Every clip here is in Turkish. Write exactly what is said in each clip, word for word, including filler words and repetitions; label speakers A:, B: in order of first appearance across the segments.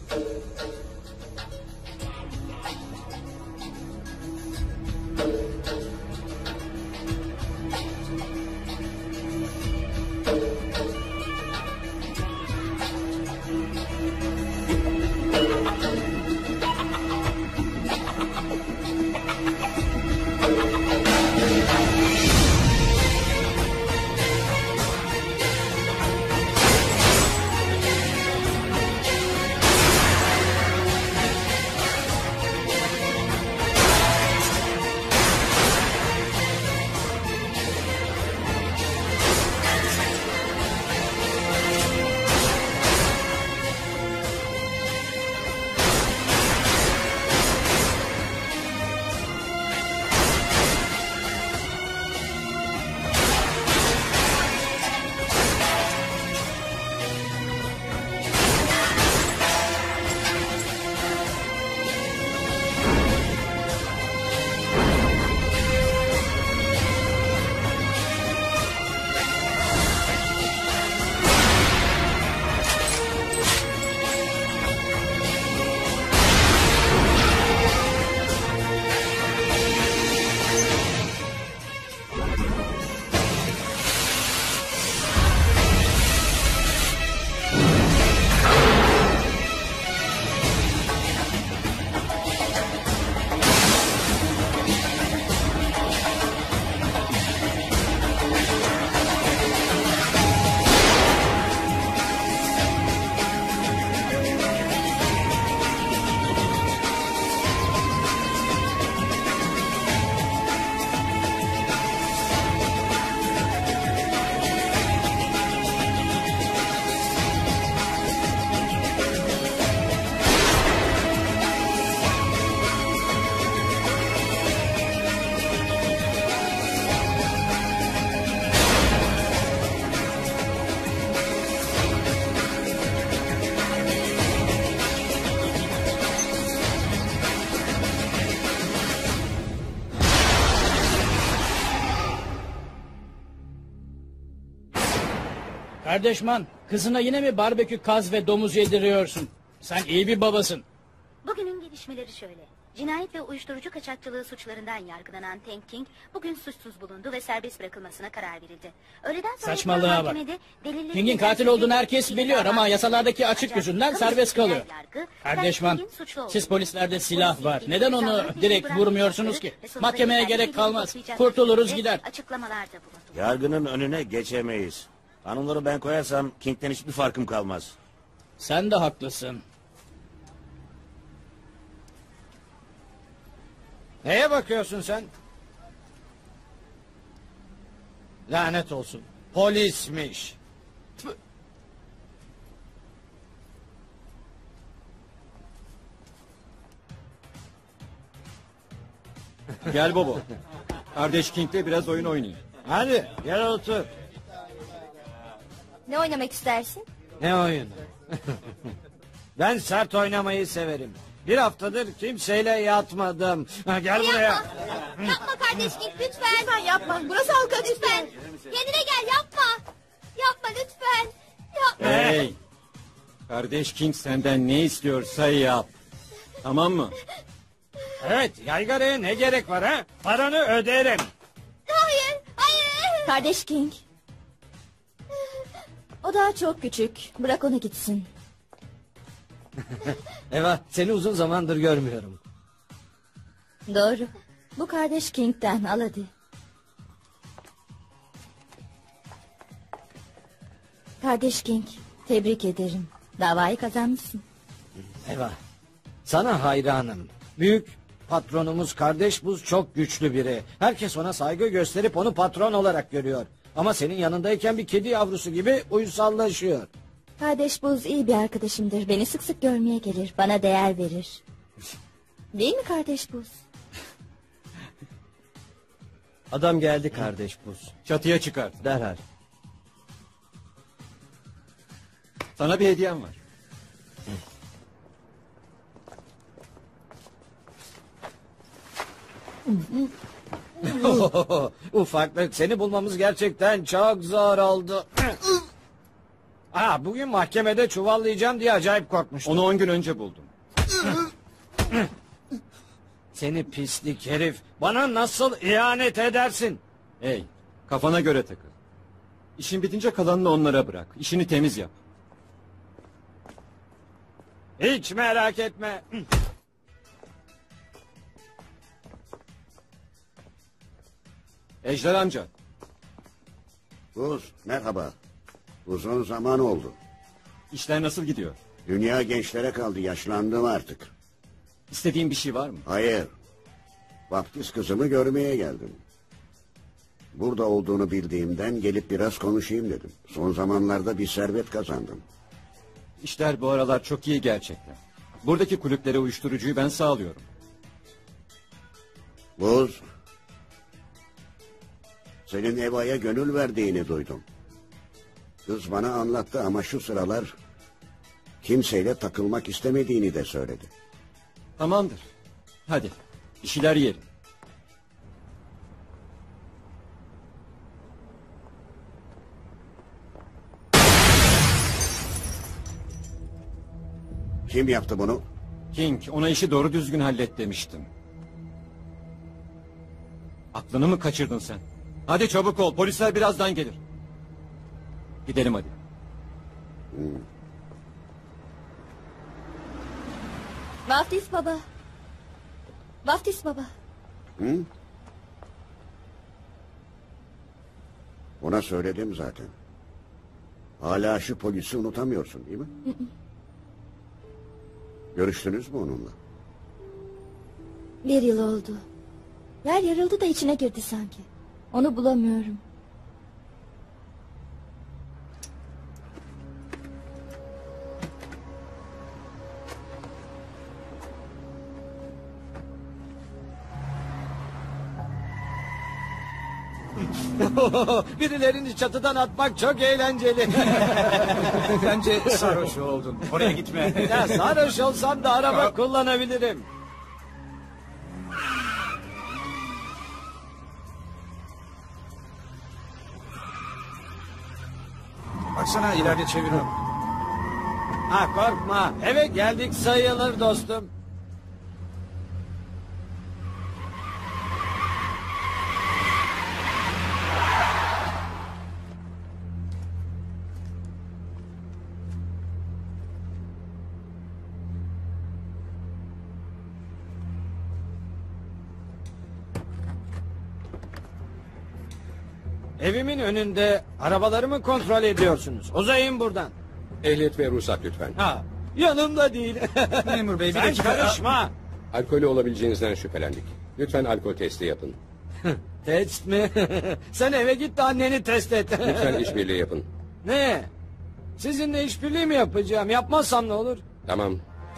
A: Kardeşman, kızına yine mi barbekü, kaz ve domuz yediriyorsun? Sen iyi bir babasın.
B: Bugünün gelişmeleri şöyle. Cinayet ve uyuşturucu kaçakçılığı suçlarından yargılanan Tank King bugün suçsuz bulundu ve serbest bırakılmasına karar verildi. Öğleden sonra
A: saçmalığa bak. King'in katil olduğunu herkes biliyor ama yasalardaki açık yüzünden serbest kalıyor. Kardeşman, siz polislerde silah var. Neden onu direkt vurmuyorsunuz ki? Mahkemeye gerek kalmaz. Kurtuluruz gider.
C: Yargının önüne geçemeyiz. Kanunları ben koyarsam King'den hiçbir farkım kalmaz.
A: Sen de haklısın.
D: Neye bakıyorsun sen? Lanet olsun. Polismiş. Tüh.
E: Gel Bobo. Kardeş King'le biraz oyun oynayın.
D: Hadi gel otur.
F: Ne oynamak istersin?
D: Ne oyunu? Ben sert oynamayı severim. Bir haftadır kimseyle yatmadım. Ha, gel buraya.
F: Yapma. Yapma kardeş King lütfen. Lütfen yapma. Burası halka lütfen. Kendine gel yapma. Yapma lütfen. Yapma.
E: Hey. Kardeş King senden ne istiyorsa yap. Tamam mı?
D: Evet, yaygaraya ne gerek var ha? Paranı öderim.
F: Hayır, hayır. Kardeş King. O daha çok küçük. Bırak onu gitsin.
D: Eva, seni uzun zamandır görmüyorum.
F: Doğru. Bu kardeş King'den al hadi. Kardeş King, tebrik ederim. Davayı kazanmışsın.
D: Eva, sana hayranım. Büyük patronumuz kardeş Buz çok güçlü biri. Herkes ona saygı gösterip onu patron olarak görüyor. Ama senin yanındayken bir kedi yavrusu gibi uysallaşıyor.
F: Kardeş Buz iyi bir arkadaşımdır. Beni sık sık görmeye gelir. Bana değer verir. Değil mi kardeş Buz?
G: Adam geldi kardeş Buz.
E: Çatıya çıkar.
G: Derhal.
E: Sana bir hediyem var.
D: Ufaklık, seni bulmamız gerçekten çok zor oldu. Aa, bugün mahkemede çuvallayacağım diye acayip korkmuştum.
E: Onu on gün önce buldum.
D: Seni pislik herif. Bana nasıl ihanet edersin?
E: Hey, kafana göre takıl. İşin bitince kalanını onlara bırak. İşini temiz yap.
D: Hiç merak etme.
E: Ejder amca.
H: Buz, merhaba. Uzun zaman oldu.
E: İşler nasıl gidiyor?
H: Dünya gençlere kaldı, yaşlandım artık.
E: İstediğin bir şey var mı?
H: Hayır. Vaftiz kızımı görmeye geldim. Burada olduğunu bildiğimden gelip biraz konuşayım dedim. Son zamanlarda bir servet kazandım.
E: İşler bu aralar çok iyi gerçekten. Buradaki kulüplere uyuşturucuyu ben sağlıyorum.
H: Buz, senin Eva'ya gönül verdiğini duydum. Kız bana anlattı ama şu sıralar kimseyle takılmak istemediğini de söyledi.
E: Tamamdır. Hadi bir şeyler yiyelim.
H: Kim yaptı bunu?
E: King, ona işi doğru düzgün hallet demiştim. Aklını mı kaçırdın sen? Hadi çabuk ol, polisler birazdan gelir. Gidelim hadi.
H: Hmm.
F: Vaftiz baba. Vaftiz baba.
H: Hı? Ona söyledim zaten. Hala şu polisi unutamıyorsun değil mi?
F: Hı hı.
H: Görüştünüz mü onunla?
F: Bir yıl oldu. Yer yarıldı da içine girdi sanki. Onu bulamıyorum.
D: Birilerini çatıdan atmak çok eğlenceli.
I: Bence sarhoş oldun. Oraya gitme.
D: Ya sarhoş olsam da araba kullanabilirim.
I: Baksana ileride çeviriyorum.
D: Ha, korkma. Eve geldik sayılır dostum. Evimin önünde arabalarımı kontrol ediyorsunuz. Uzayın buradan.
J: Ehliyet ve ruhsat lütfen.
D: Ha, yanımda değil.
I: Memur bey bir
D: Sen
I: dakika.
D: karışma.
J: Alkolü olabileceğinizden şüphelendik. Lütfen alkol testi yapın.
D: Test mi? Sen eve git de anneni test et.
J: Lütfen işbirliği yapın.
D: Ne? Sizinle işbirliği mi yapacağım? Yapmazsam ne olur?
J: Tamam.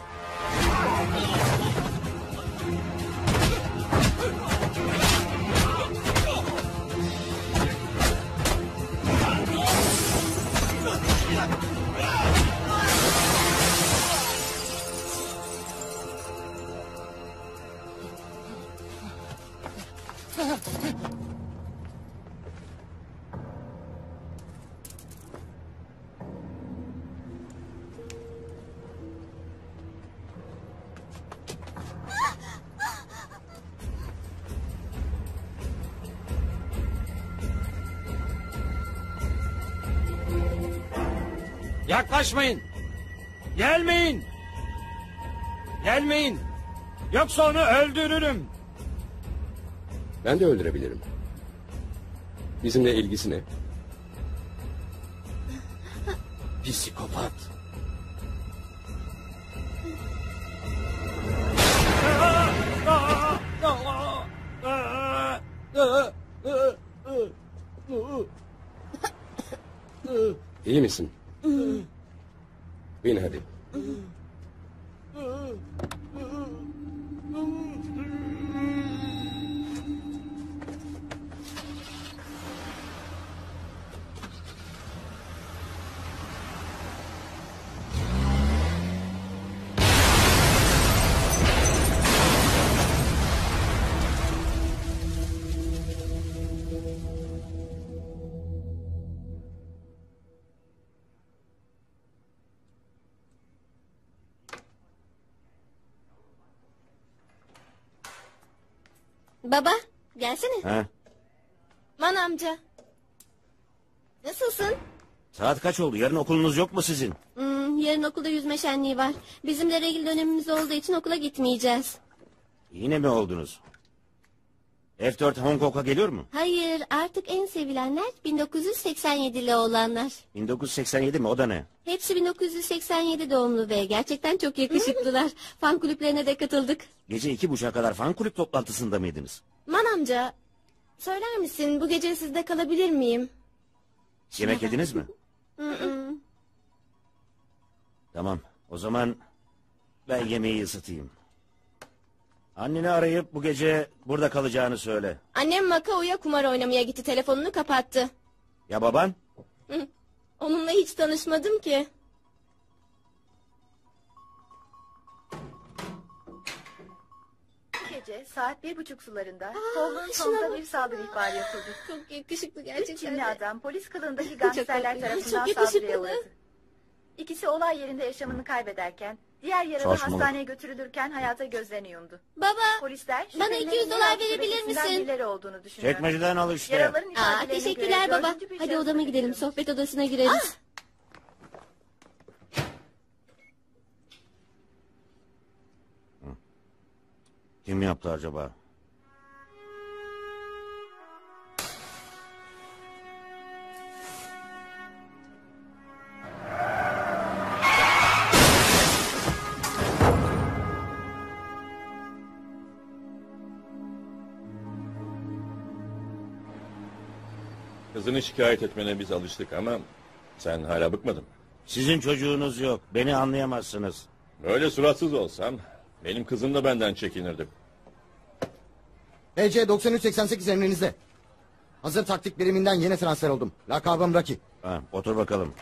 D: Yaklaşmayın. Gelmeyin. Gelmeyin. Yoksa onu öldürürüm.
J: Ben de öldürebilirim. Bizimle ilgisi ne?
D: Psikopat.
J: İyi misin? Bin hadi.
F: Baba gelsene.
C: Ha?
F: Man amca. Nasılsın?
C: Saat kaç oldu? Yarın okulunuz yok mu sizin?
F: Hmm, yarın okulda yüzme şenliği var. Bizim de regl dönemimiz olduğu için okula gitmeyeceğiz.
C: Yine mi oldunuz? F dört Hong Kong'a geliyor mu?
F: Hayır, artık en sevilenler bin dokuz yüz seksen yedili olanlar.
C: bin dokuz yüz seksen yedi mi? O da ne?
F: Hepsi bin dokuz yüz seksen yedi doğumlu ve gerçekten çok yakışıklılar. Fan kulüplerine de katıldık.
C: Gece iki buçuğa kadar fan kulüp toplantısında mıydınız?
F: Man amca, söyler misin bu gece sizde kalabilir miyim?
C: Yemek yediniz mi?
F: Hı hı.
C: Tamam. O zaman ben yemeği ısıtayım. Anneni arayıp bu gece burada kalacağını söyle.
F: Annem Macao'ya kumar oynamaya gitti, telefonunu kapattı.
C: Ya baban?
F: Hı. Onunla hiç tanışmadım ki.
B: Bu gece saat bir buçuk sularında
F: Aa,
B: Tolun
F: şuna
B: sonunda
F: bak.
B: bir saldırı ihbarı yapıldı.
F: Çok yakışıklı
B: Üç
F: gerçekten.
B: Çinli
F: de.
B: adam polis kılığındaki gangsterler
F: Çok
B: tarafından
F: yakışıklı.
B: saldırıya uğradı. İkisi olay yerinde yaşamını kaybederken diğer yaralı
C: Saçmalık.
B: hastaneye götürülürken hayata gözlerini yumdu.
F: Baba,
B: Polisler
F: bana
B: şüphelilerin
F: iki yüz dolar
B: yeraltı
F: verebilir
B: bölgesinden
F: misin?
B: birileri olduğunu düşünüyor.
C: Çekmeceden al işte.
B: Yaralıların
F: Aa,
B: ifadelerine
F: teşekkürler
B: göre
F: baba.
B: dördüncü bir
F: Hadi
B: şahıs
F: odama gidelim,
B: bekliyoruz.
F: sohbet odasına gireriz.
C: Kim yaptı acaba?
K: Kızını şikayet etmene biz alıştık ama sen hala bıkmadın mı?
C: Sizin çocuğunuz yok. Beni anlayamazsınız.
K: Böyle suratsız olsam benim kızım da benden çekinirdi.
L: H C doksan üç seksen sekiz emrinizde. Hazır taktik biriminden yeni transfer oldum. Lakabım Rocky.
C: Ha, otur bakalım.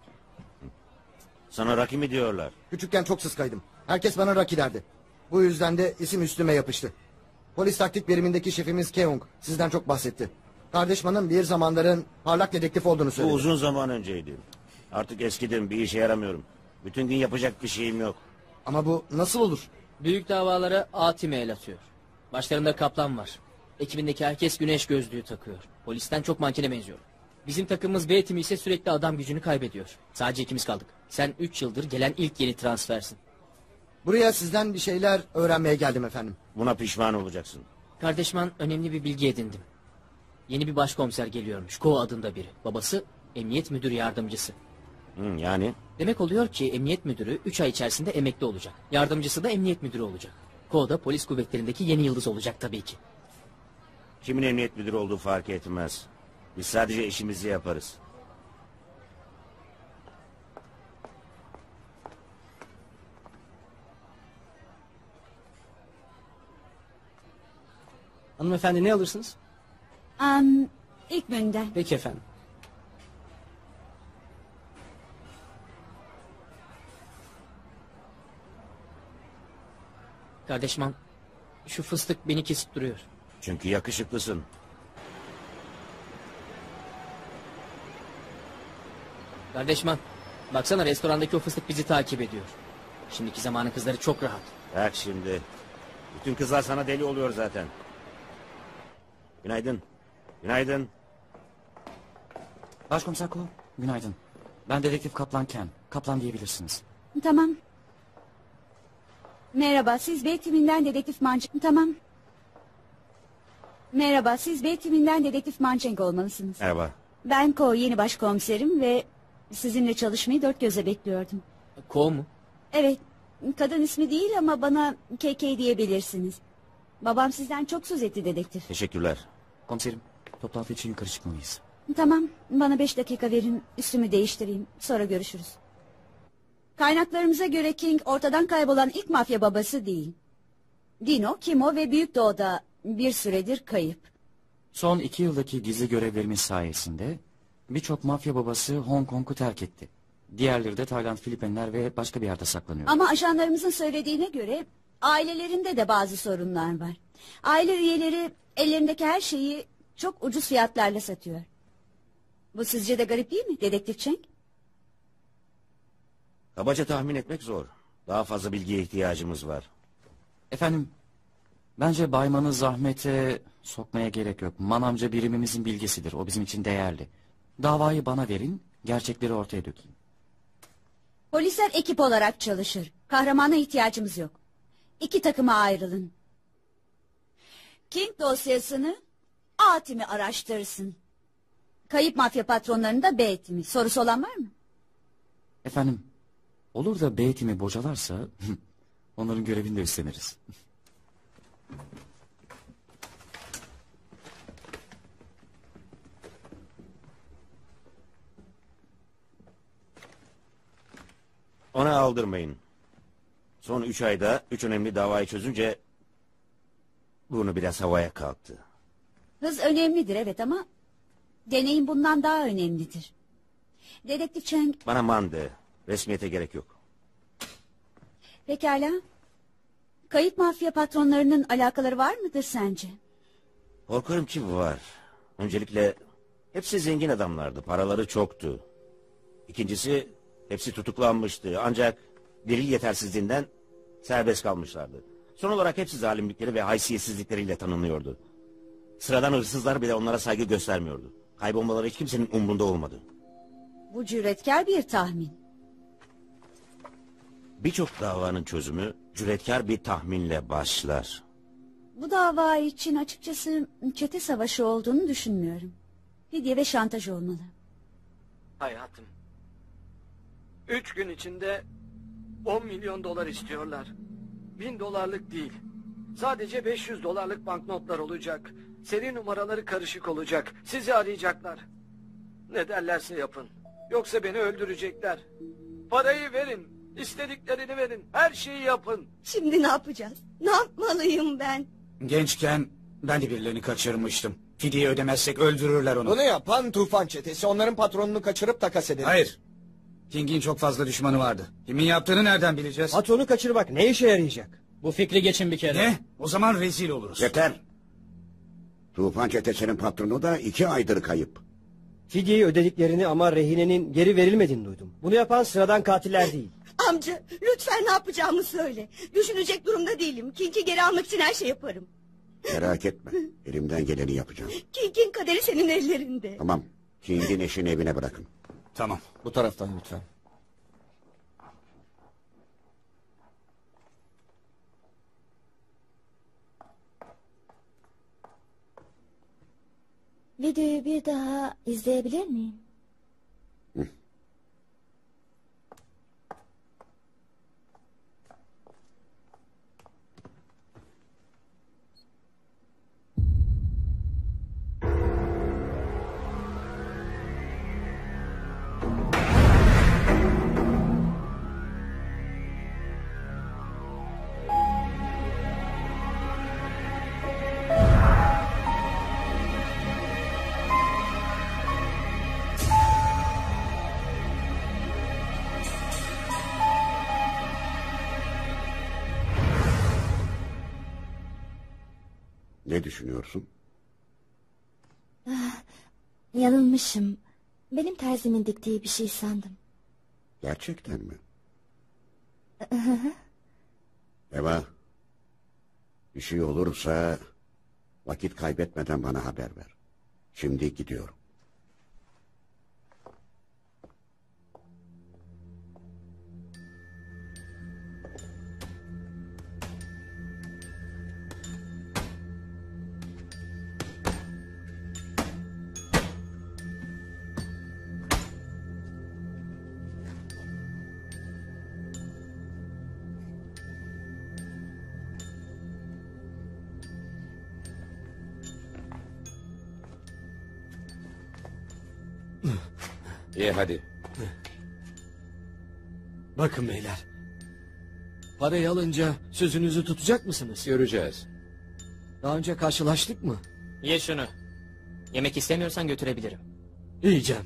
C: Sana Rocky mi diyorlar?
L: Küçükken çok sıskaydım. Herkes bana Rocky derdi. Bu yüzden de isim üstüme yapıştı. Polis taktik birimindeki şefimiz Keung sizden çok bahsetti. Kardeşmanın bir zamanların parlak dedektif olduğunu
C: Bu
L: söyledi.
C: uzun zaman önceydi. Artık eskidim, bir işe yaramıyorum. Bütün gün yapacak bir şeyim yok.
L: Ama bu nasıl olur?
A: Büyük davalara A tim'e el atıyor. Başlarında kaplan var. Ekibindeki herkes güneş gözlüğü takıyor. Polisten çok mankene benziyor. Bizim takımımız B timi ise sürekli adam gücünü kaybediyor. Sadece ikimiz kaldık. Sen üç yıldır gelen ilk yeni transfersin.
L: Buraya sizden bir şeyler öğrenmeye geldim efendim.
C: Buna pişman olacaksın.
A: Kardeşman önemli bir bilgi edindim. Yeni bir başkomiser geliyormuş. Ko adında biri. Babası emniyet müdür yardımcısı.
C: Hı, yani?
A: Demek oluyor ki emniyet müdürü üç ay içerisinde emekli olacak. Yardımcısı da emniyet müdürü olacak. Ko da polis kuvvetlerindeki yeni yıldız olacak tabii ki.
C: Kimin emniyet müdürü olduğu fark etmez. Biz sadece işimizi yaparız.
G: Hanımefendi ne alırsınız?
M: Um, ilk menüden.
G: Peki efendim.
A: Kardeşman, şu fıstık beni kesip duruyor.
C: Çünkü yakışıklısın.
A: Kardeşman, baksana restorandaki o fıstık bizi takip ediyor. Şimdiki zamanın kızları çok rahat.
C: Bak şimdi. Bütün kızlar sana deli oluyor zaten. Günaydın. Günaydın.
N: Başkomiser Ko, günaydın. Ben dedektif Kaplan Ken. Kaplan diyebilirsiniz.
M: Tamam. Merhaba, siz B timinden dedektif Mancheng. Tamam. Merhaba, siz B timinden dedektif Mancheng olmalısınız.
C: Merhaba.
M: Ben Ko, yeni başkomiserim ve sizinle çalışmayı dört gözle bekliyordum.
A: Ko mu?
M: Evet, kadın ismi değil ama bana K K diyebilirsiniz. Babam sizden çok söz etti dedektif.
C: Teşekkürler.
N: Komiserim, toplantı için yukarı çıkmalıyız.
M: Tamam, bana beş dakika verin, üstümü değiştireyim, sonra görüşürüz. Kaynaklarımıza göre King ortadan kaybolan ilk mafya babası değil. Dino, Kimo ve Büyük Doğu'da bir süredir kayıp.
N: Son iki yıldaki gizli görevlerimiz sayesinde birçok mafya babası Hong Kong'u terk etti. Diğerleri de Tayland, Filipinler ve başka bir yerde saklanıyor.
M: Ama ajanlarımızın söylediğine göre ailelerinde de bazı sorunlar var. Aile üyeleri ellerindeki her şeyi çok ucuz fiyatlarla satıyor. Bu sizce de garip değil mi dedektif Cheng?
C: Kabaca tahmin etmek zor. Daha fazla bilgiye ihtiyacımız var.
N: Efendim, Bence Bayman'ı zahmete sokmaya gerek yok. Manamca birimimizin bilgisidir. O bizim için değerli. Davayı bana verin, gerçekleri ortaya dökeyim.
M: Polisler ekip olarak çalışır. Kahramana ihtiyacımız yok. İki takıma ayrılın. King dosyasını A timi araştırsın. Kayıp mafya patronlarını da B timi. Sorusu olan var mı?
N: Efendim, olur da B timi bocalarsa onların görevini de üstleniriz.
C: Ona aldırmayın. Son üç ayda üç önemli davayı çözünce bunu biraz havaya kalktı.
M: Hız önemlidir evet ama deneyim bundan daha önemlidir. Dedektif Cheng
C: Bana man de. Resmiyete gerek yok.
M: pekala. Kayıp mafya patronlarının alakaları var mıdır sence?
C: Korkarım ki var. Öncelikle hepsi zengin adamlardı. Paraları çoktu. İkincisi hepsi tutuklanmıştı. Ancak delil yetersizliğinden serbest kalmışlardı. Son olarak hepsi zalimlikleri ve haysiyetsizlikleriyle tanınıyordu. Sıradan hırsızlar bile onlara saygı göstermiyordu. Kaybolmaları hiç kimsenin umrunda olmadı.
M: Bu cüretkar bir tahmin.
C: Birçok davanın çözümü cüretkar bir tahminle başlar.
M: Bu dava için açıkçası çete savaşı olduğunu düşünmüyorum. Fidye ve şantaj olmalı.
D: Hayatım. Üç gün içinde on milyon dolar istiyorlar. Bin dolarlık değil. Sadece beş yüz dolarlık banknotlar olacak. Seri numaraları karışık olacak. Sizi arayacaklar. Ne derlerse yapın. Yoksa beni öldürecekler. Parayı verin. İstediklerini verin. Her şeyi yapın.
F: Şimdi ne yapacağız? Ne yapmalıyım ben?
I: Gençken ben de birilerini kaçırmıştım. Fidyeyi ödemezsek öldürürler onu.
O: Bunu yapan tufan çetesi. Onların patronunu kaçırıp takas edelim.
I: Hayır. King'in çok fazla düşmanı vardı. Kimin yaptığını nereden bileceğiz?
G: Patronu kaçırmak ne işe yarayacak?
A: Bu fikri geçin bir kere.
I: Ne? O zaman rezil oluruz.
H: Yeter. Tufan çetesinin patronu da iki aydır kayıp.
G: Fidyeyi ödediklerini ama rehinenin geri verilmediğini duydum. Bunu yapan sıradan katiller değil.
F: Amca lütfen ne yapacağımı söyle. Düşünecek durumda değilim. King'i geri almak için her şey yaparım.
H: Merak etme. Elimden geleni yapacağım.
F: King'in kaderi senin ellerinde.
H: Tamam. King'in eşini evine bırakın.
I: Tamam.
O: Bu taraftan lütfen.
F: Videoyu bir daha izleyebilir miyim?
H: Ne düşünüyorsun?
F: Ah, yanılmışım. Benim terzimin diktiği bir şey sandım.
H: Gerçekten mi? Eva, bir şey olursa vakit kaybetmeden bana haber ver. Şimdi gidiyorum.
J: İyi hadi.
D: Bakın beyler. Parayı alınca sözünüzü tutacak mısınız?
J: Göreceğiz.
D: Daha önce karşılaştık mı?
P: Ye şunu. Yemek istemiyorsan götürebilirim.
D: Yiyeceğim.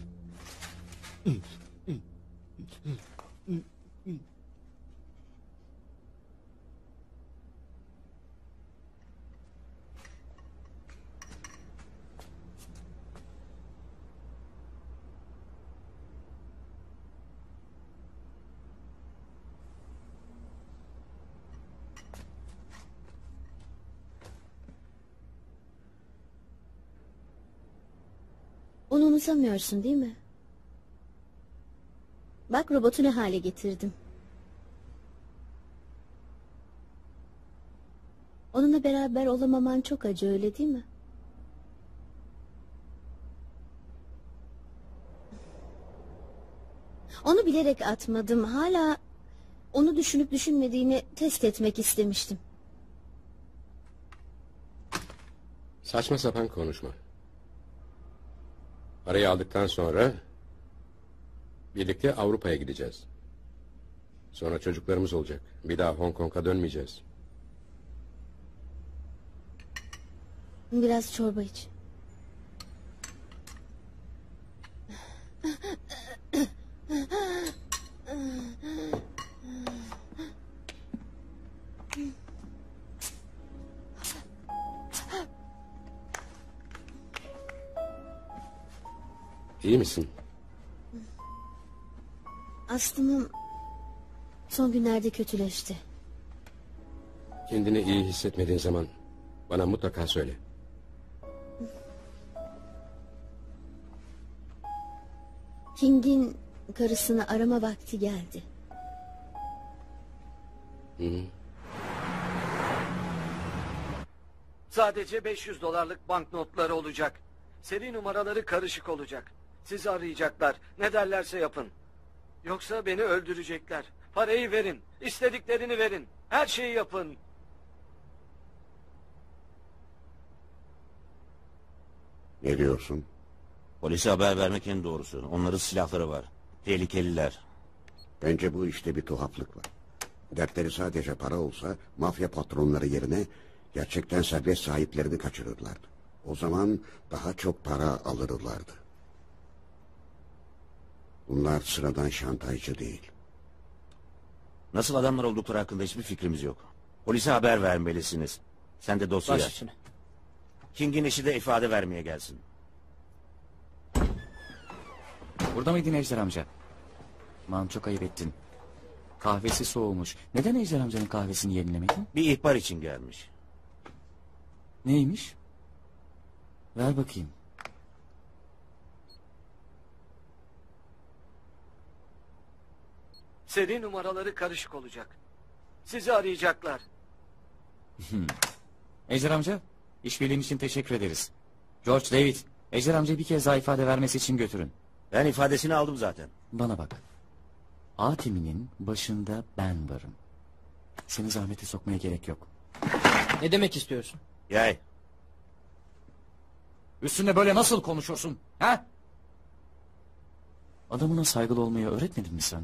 F: Onu unutamıyorsun değil mi? Bak robotu ne hale getirdim. Onunla beraber olamaman çok acı, öyle değil mi? Onu bilerek atmadım. Hala onu düşünüp düşünmediğini test etmek istemiştim.
J: Saçma sapan konuşma. Parayı aldıktan sonra birlikte Avrupa'ya gideceğiz. Sonra çocuklarımız olacak. Bir daha Hong Kong'a dönmeyeceğiz.
F: Biraz çorba iç.
J: İyi misin?
F: Astımım son günlerde kötüleşti.
J: Kendini iyi hissetmediğin zaman bana mutlaka söyle.
F: King'in karısını arama vakti geldi.
J: Hı hı.
D: Sadece beş yüz dolarlık banknotları olacak. Seri numaraları karışık olacak. Sizi arayacaklar. Ne derlerse yapın. Yoksa beni öldürecekler. Parayı verin. İstediklerini verin. Her şeyi yapın.
H: Ne diyorsun?
C: Polise haber vermek en doğrusu. Onların silahları var. Tehlikeliler.
H: Bence bu işte bir tuhaflık var. Dertleri sadece para olsa mafya patronları yerine gerçekten serbest sahiplerini kaçırırlardı. O zaman daha çok para alırlardı. Bunlar sıradan şantajcı değil.
C: Nasıl adamlar oldukları hakkında hiçbir fikrimiz yok. Polise haber vermelisiniz. Sen de dosyayı
A: Baş
C: aç.
A: üstüne.
C: King'in eşi de ifade vermeye gelsin.
N: Burada mıydın Ejder amca? Aman çok ayıp ettin. Kahvesi soğumuş. Neden Ejder amcanın kahvesini yenilemedin?
C: Bir ihbar için gelmiş.
N: Neymiş? Ver bakayım.
D: Seri numaraları karışık olacak. Sizi arayacaklar.
N: Ejder amca, işbirliğin için teşekkür ederiz. George, David, Ejder amcayı bir kez daha ifade vermesi için götürün.
C: Ben ifadesini aldım zaten.
N: Bana bak. A timinin başında ben varım. Seni zahmete sokmaya gerek yok.
A: Ne demek istiyorsun?
C: Yay.
N: Üstünde böyle nasıl konuşursun? Ha? Adamına saygılı olmayı öğretmedin mi sen?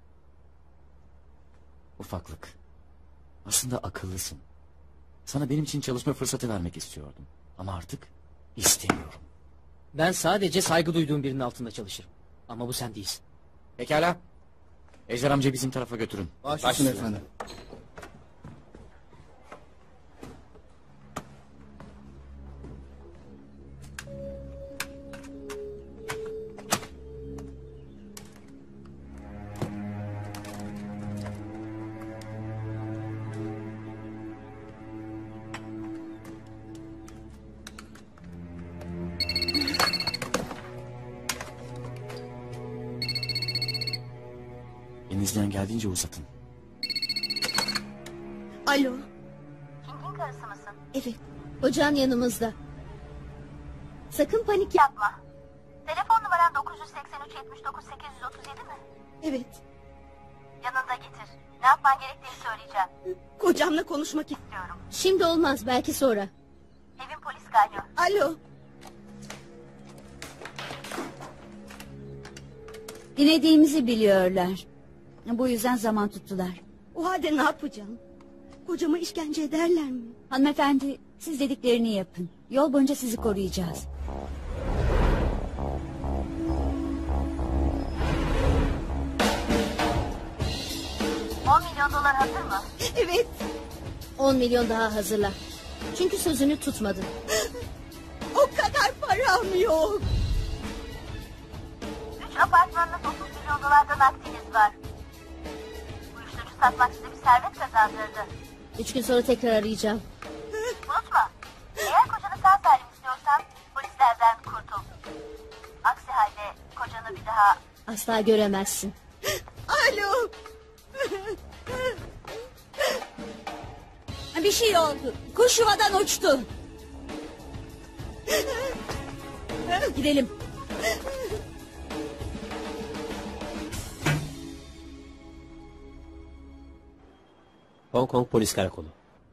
N: Ufaklık. Aslında akıllısın. Sana benim için çalışma fırsatı vermek istiyordum. Ama artık istemiyorum.
A: Ben sadece saygı duyduğum birinin altında çalışırım. Ama bu sen değilsin.
N: Pekala. Ejder amca bizim tarafa götürün.
I: Başüstüne efendim.
N: Elinizden geldiğince uzatın.
F: Alo.
B: King'in karısı mısın?
F: Evet. Ocağın yanımızda. Sakın panik yapma.
B: Telefon numaran dokuz yüz seksen üç yetmiş dokuz sekiz yüz otuz yedi mi?
F: Evet.
B: Yanında getir. Ne yapman gerektiğini söyleyeceğim.
F: Kocamla konuşmak istiyorum. Şimdi olmaz, belki sonra.
B: Evin polis kaynıyor.
F: Alo.
M: Dinlediğimizi biliyorlar. Bu yüzden zaman tuttular.
F: O halde ne yapacağım? Kocama işkence ederler mi?
M: Hanımefendi, siz dediklerini yapın. Yol boyunca sizi koruyacağız.
B: on milyon dolar hazır mı?
F: Evet. on milyon daha hazırla. Çünkü sözünü tutmadın. O kadar param yok.
B: Üç apartmanınız otuz milyon dolardan aktiniz var. Uyuşturucu satmak size bir servet kazandırdı.
F: Üç gün sonra tekrar arayacağım.
B: Unutma. Eğer kocanı sağ salim istiyorsan polislerden kurtul. Aksi halde kocanı bir daha...
F: Asla göremezsin.
M: Alo. Bir şey oldu. Kuş yuvadan uçtu. Gidelim.
Q: Hong Kong Polis Karakolu.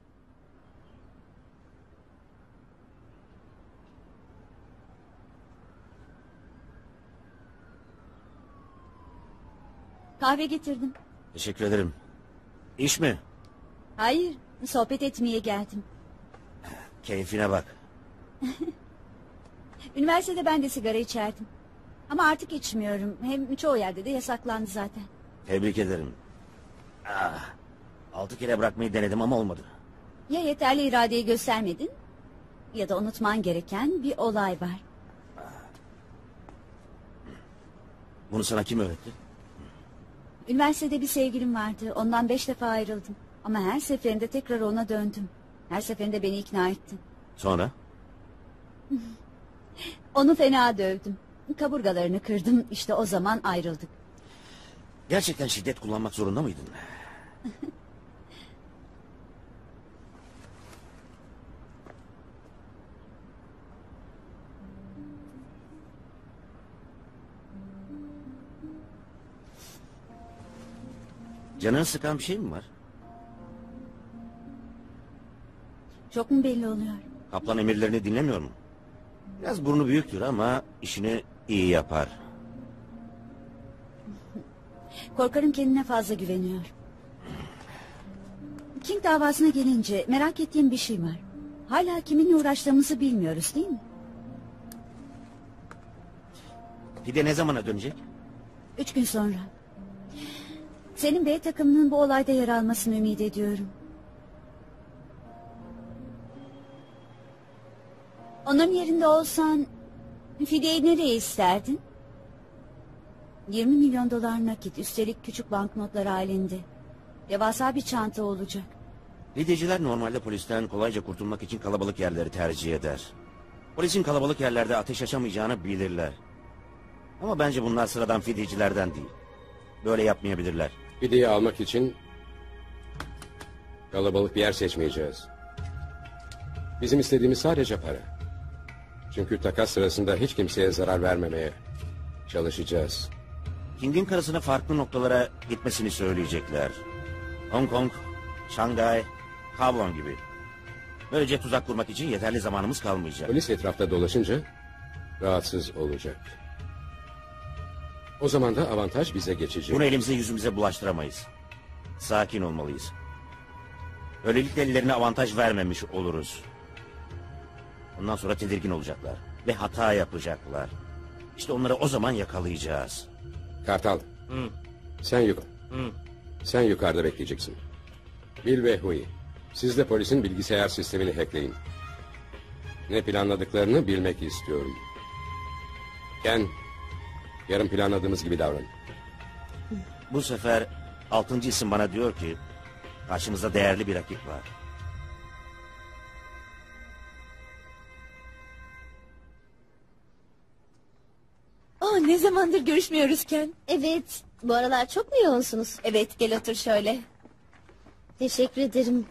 M: Kahve getirdim.
C: Teşekkür ederim. İş mi?
M: Hayır, sohbet etmeye geldim.
C: Keyfine bak.
M: Üniversitede ben de sigara içerdim. Ama artık içmiyorum. Hem çoğu yerde de yasaklandı zaten.
C: Tebrik ederim. Ah, altı kere bırakmayı denedim ama olmadı.
M: Ya yeterli iradeyi göstermedin ya da unutman gereken bir olay var.
C: Bunu sana kim öğretti?
M: Üniversitede bir sevgilim vardı. Ondan beş defa ayrıldım. Ama her seferinde tekrar ona döndüm. Her seferinde beni ikna ettin.
C: Sonra?
M: Onu fena dövdüm. Kaburgalarını kırdım. İşte o zaman ayrıldık.
C: Gerçekten şiddet kullanmak zorunda mıydın? Canını sıkan bir şey mi var?
M: Çok mu belli oluyor?
C: Kaplan emirlerini dinlemiyor mu? Biraz burnu büyüktür ama işini iyi yapar.
M: Korkarım kendine fazla güveniyor. King davasına gelince merak ettiğim bir şey var. Hala kiminle uğraştığımızı bilmiyoruz değil mi?
C: Fide ne zamana dönecek?
M: Üç gün sonra. Senin B takımının bu olayda yer almasını ümit ediyorum. Onun yerinde olsan Fide'yi nereye isterdin? yirmi milyon dolar nakit, üstelik küçük banknotlar halinde. Devasa bir çanta olacak.
C: Lideciler normalde polisten kolayca kurtulmak için kalabalık yerleri tercih eder. Polisin kalabalık yerlerde ateş açamayacağını bilirler. Ama bence bunlar sıradan fidecilerden değil. Böyle yapmayabilirler.
J: Fideyi almak için kalabalık bir yer seçmeyeceğiz. Bizim istediğimiz sadece para. Çünkü takas sırasında hiç kimseye zarar vermemeye çalışacağız.
C: King'in karısına farklı noktalara gitmesini söyleyecekler. Hong Kong, Şangay, Kowloon gibi. Böylece tuzak kurmak için yeterli zamanımız kalmayacak.
J: Polis etrafta dolaşınca rahatsız olacak. O zaman da avantaj bize geçecek.
C: Bunu elimize yüzümüze bulaştıramayız. Sakin olmalıyız. Böylelikle ellerine avantaj vermemiş oluruz. Ondan sonra tedirgin olacaklar. Ve hata yapacaklar. İşte onları o zaman yakalayacağız.
J: Kartal.
Q: Hı.
J: Sen yukarı.
Q: Hı.
J: Sen yukarıda bekleyeceksin. Bill ve Hui, siz de polisin bilgisayar sistemini hackleyin. Ne planladıklarını bilmek istiyorum. Ken, yarın planladığımız gibi davran.
C: Bu sefer altıncı isim bana diyor ki karşımızda değerli bir rakip var.
F: Aa, ne zamandır görüşmüyoruz Ken? Evet. Bu aralar çok mu yoğunsunuz? Evet, gel otur şöyle. Teşekkür ederim.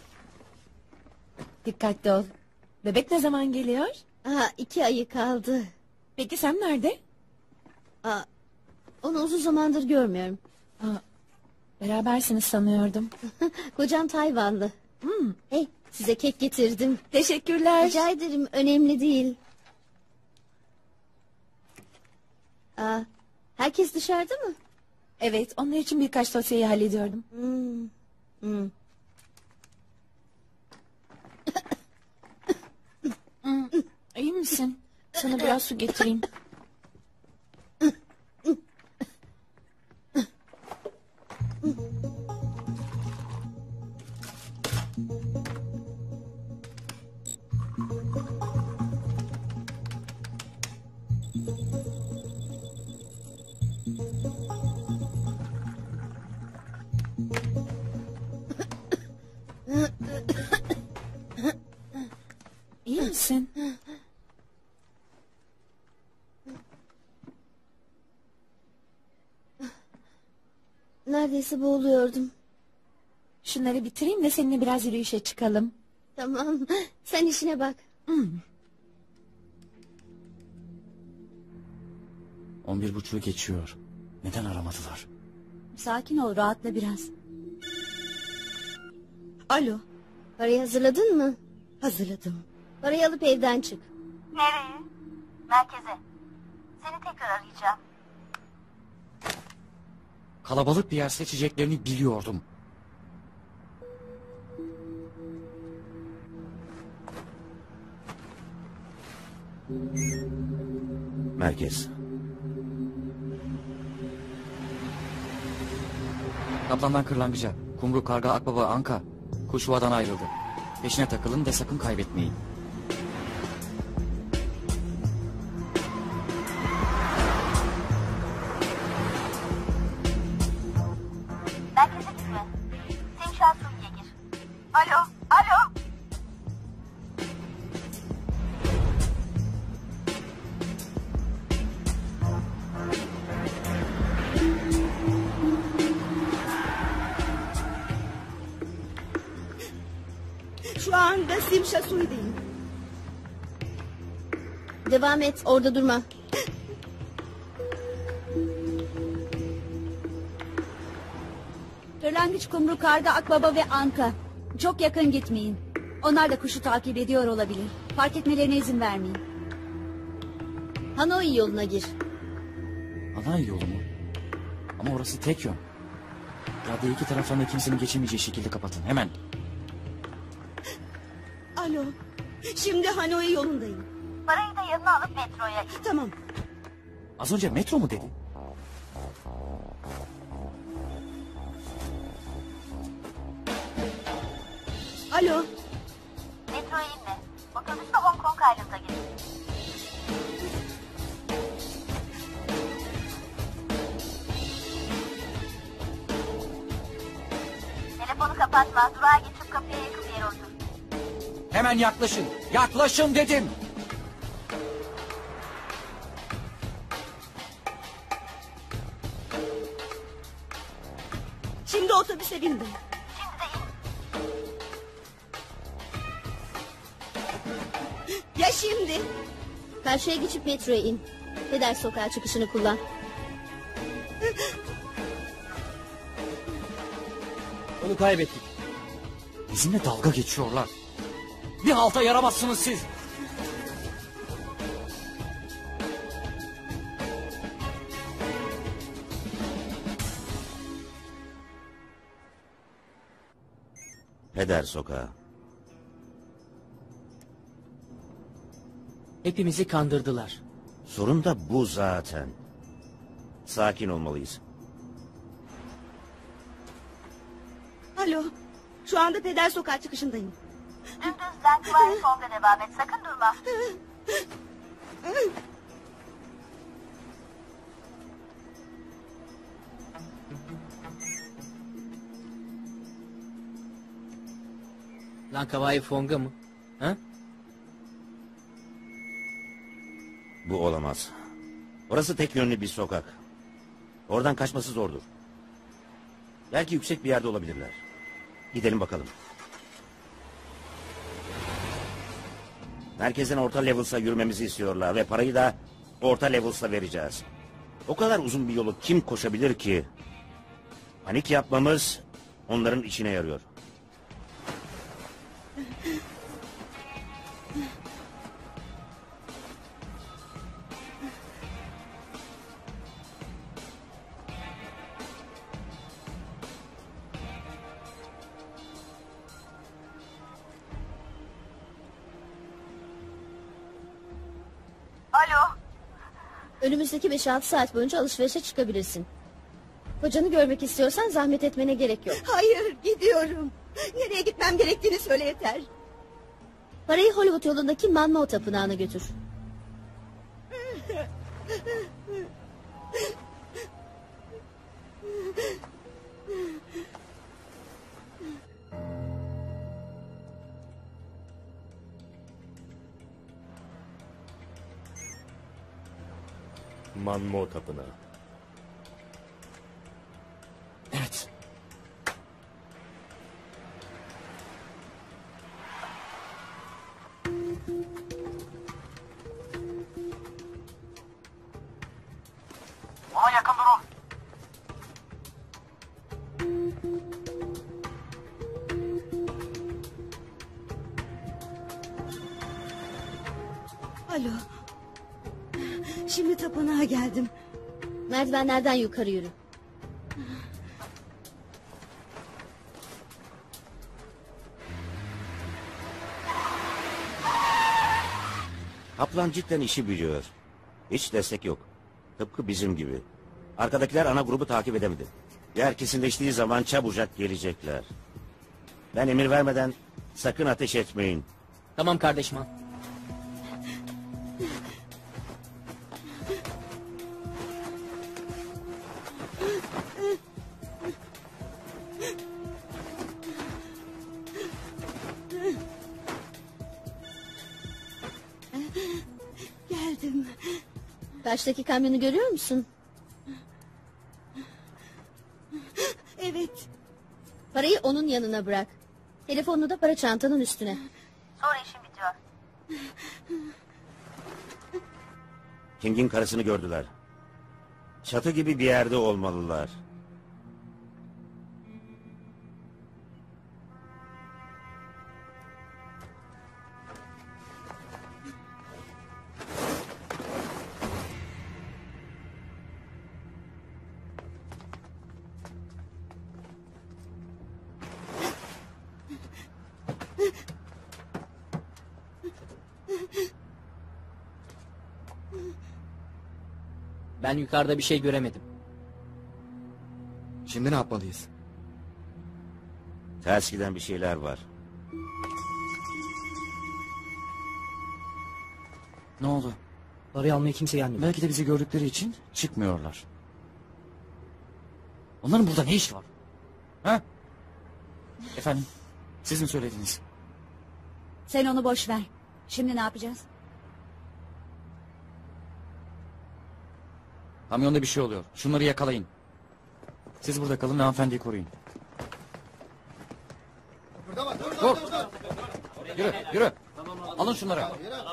F: Dikkatli ol. Bebek ne zaman geliyor? Aa, iki ayı kaldı. Peki sen nerede? Aa, onu uzun zamandır görmüyorum. Aa, berabersiniz sanıyordum. Kocam Tayvanlı. Hmm. Hey, size kek getirdim. Teşekkürler. Rica ederim, önemli değil. Aa, herkes dışarıda mı? Evet, onlar için birkaç dosyayı hallediyordum. Hmm. Hmm. Hmm. İyi misin? Sana biraz su getireyim. İyi misin?
R: Neredeyse boğuluyordum.
F: Şunları bitireyim de seninle biraz yürüyüşe çıkalım.
R: Tamam. Sen işine bak.
F: Hmm.
N: On bir buçuğu geçiyor. Neden aramadılar?
M: Sakin ol, rahatla biraz.
R: Alo. Parayı hazırladın mı?
M: Hazırladım.
R: Parayı alıp evden çık.
B: Nereye? Merkeze. Seni tekrar arayacağım.
N: Kalabalık bir yer seçeceklerini biliyordum.
C: Merkez.
N: Kaplandan kırlangıca, kumru, karga, akbaba, anka, kuş yuvadan ayrıldı. Peşine takılın ve sakın kaybetmeyin.
B: Merkeze gitme. Sen Şansu'ya gir. Alo, alo.
R: Şu anda Simşasu'ydayım. Devam et, orada durma.
M: Kırlangıç, kumru, karga, akbaba ve anka. Çok yakın gitmeyin. Onlar da kuşu takip ediyor olabilir. Fark etmelerine izin vermeyin.
R: Hanoi yoluna gir.
N: Hanoi yolu mu? Ama orası tek yön. Caddeyi iki taraftan da kimsenin geçemeyeceği şekilde kapatın hemen.
R: Alo. Şimdi Hanoi yolundayım.
B: Parayı da yanına alıp metroya in.
R: Tamam.
N: Az önce metro mu dedi?
R: Alo.
B: Metroya inme. Otobüsle Hong Kong Island'a gir. Telefonu kapatma. Durağa geçip kapıya yakın bir yere otur.
N: Hemen yaklaşın. Yaklaşın dedim.
R: Şimdi otobüse bindim. Ya şimdi? Karşıya geçip metroya in. Peder sokağa çıkışını kullan.
G: Onu kaybettik.
N: Bizimle dalga geçiyorlar. Bir halta yaramazsınız siz.
C: Peder sokağı.
Q: Hepimizi kandırdılar.
C: Sorun da bu zaten. Sakin olmalıyız.
R: Alo. Şu anda Peder sokağa çıkışındayım.
B: Dümdüz Langway Fong'a devam et. Sakın durma.
Q: Langway Fong'a mı? Ha?
C: Bu olamaz. Orası tek yönlü bir sokak. Oradan kaçması zordur. Belki yüksek bir yerde olabilirler. Gidelim bakalım. Merkezden orta level'sa yürümemizi istiyorlar ve parayı da orta level'sa vereceğiz. O kadar uzun bir yolu kim koşabilir ki? Panik yapmamız onların işine yarıyor.
B: Alo.
R: Önümüzdeki beş altı saat boyunca alışverişe çıkabilirsin. Kocanı görmek istiyorsan zahmet etmene gerek yok.
S: Hayır, gidiyorum. Nereye gitmem gerektiğini söyle yeter.
R: Parayı Hollywood yolundaki Monmouth Tapınağı'na götür.
K: Monmouth Tapınağı.
N: Evet.
S: Alo. Şimdi tapınağa geldim.
R: Merdivenlerden yukarı yürü.
C: Kaplan cidden işi biliyor. Hiç destek yok. Tıpkı bizim gibi. Arkadakiler ana grubu takip edemedi. Yer kesinleştiği zaman çabucak gelecekler. Ben emir vermeden sakın ateş etmeyin.
Q: Tamam kardeşman.
S: Geldim.
R: Karşıdaki kamyonu görüyor musun?
S: Evet.
R: Parayı onun yanına bırak. Telefonunu da para çantanın üstüne.
B: Sonra işim bitiyor.
C: King'in karısını gördüler. Çatı gibi bir yerde olmalılar.
Q: Ben yukarıda bir şey göremedim.
L: Şimdi ne yapmalıyız?
C: Ters giden bir şeyler var.
N: Ne oldu?
Q: Parayı almaya kimse gelmedi.
N: Belki de bizi gördükleri için çıkmıyorlar. Onların burada ne işi var? Ha? Efendim, siz mi söylediniz?
M: Sen onu boş ver. Şimdi ne yapacağız?
N: Kamyonda bir şey oluyor. Şunları yakalayın. Siz burada kalın ve hanımefendiyi koruyun. Dur. Yürü, yürü. Alın şunları.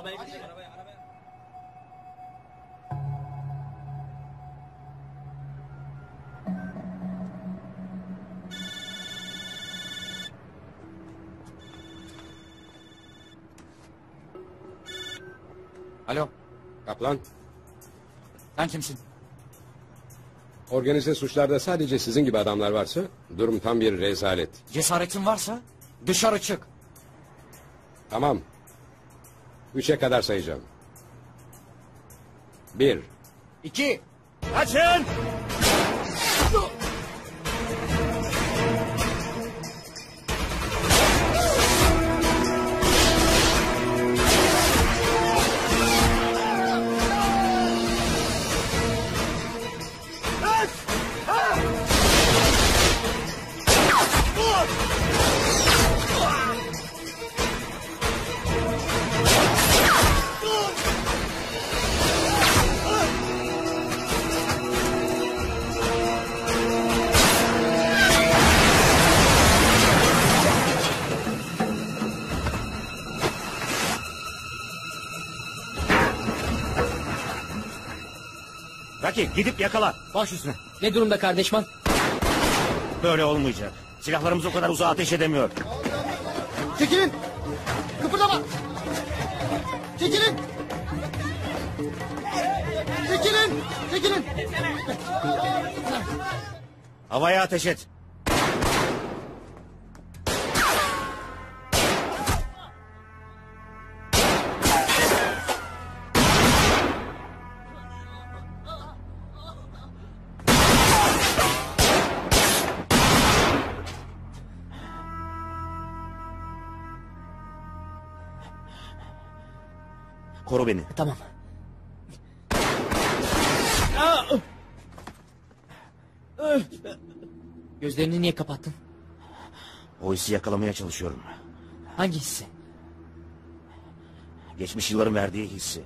N: Alo.
J: Kaplan,
N: Sen kimsin?
J: organize suçlarda sadece sizin gibi adamlar varsa durum tam bir rezalet.
N: Cesaretin varsa dışarı çık.
J: Tamam. Üçe kadar sayacağım. Bir.
N: İki.
C: Kaçın! Rocky gidip yakala.
Q: Baş üstüne. Ne durumda kardeşman?
C: Böyle olmayacak. Silahlarımız o kadar uzağa ateş edemiyor.
L: Çekilin. Kıpırdama. Çekilin. Çekilin. Çekilin.
C: Havaya ateş et. Koru beni.
Q: Tamam. Gözlerini niye kapattın?
C: O hissi yakalamaya çalışıyorum.
Q: Hangi hissi?
C: Geçmiş yılların verdiği hissi.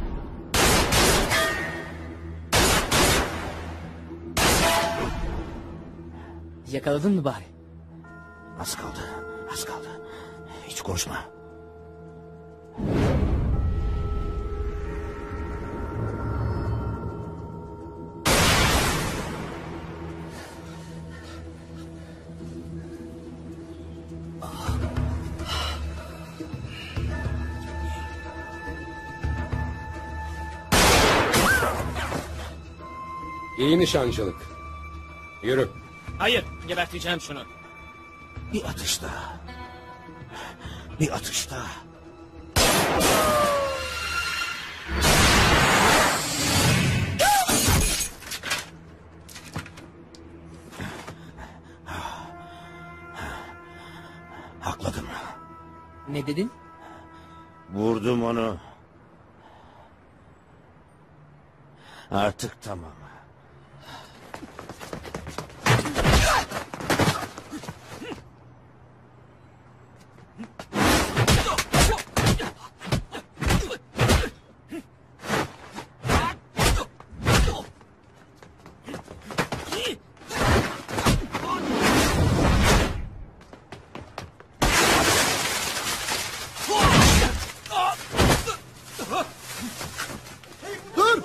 Q: Yakaladın mı bari?
C: Az kaldı. Az kaldı. Hiç konuşma.
J: İyi nişancılık. Yürü.
P: Hayır, geberteceğim şunu.
I: Bir atış daha. Bir atış daha. Hakladım.
Q: Ne dedin?
C: Vurdum onu. Artık tamam.
L: Dur!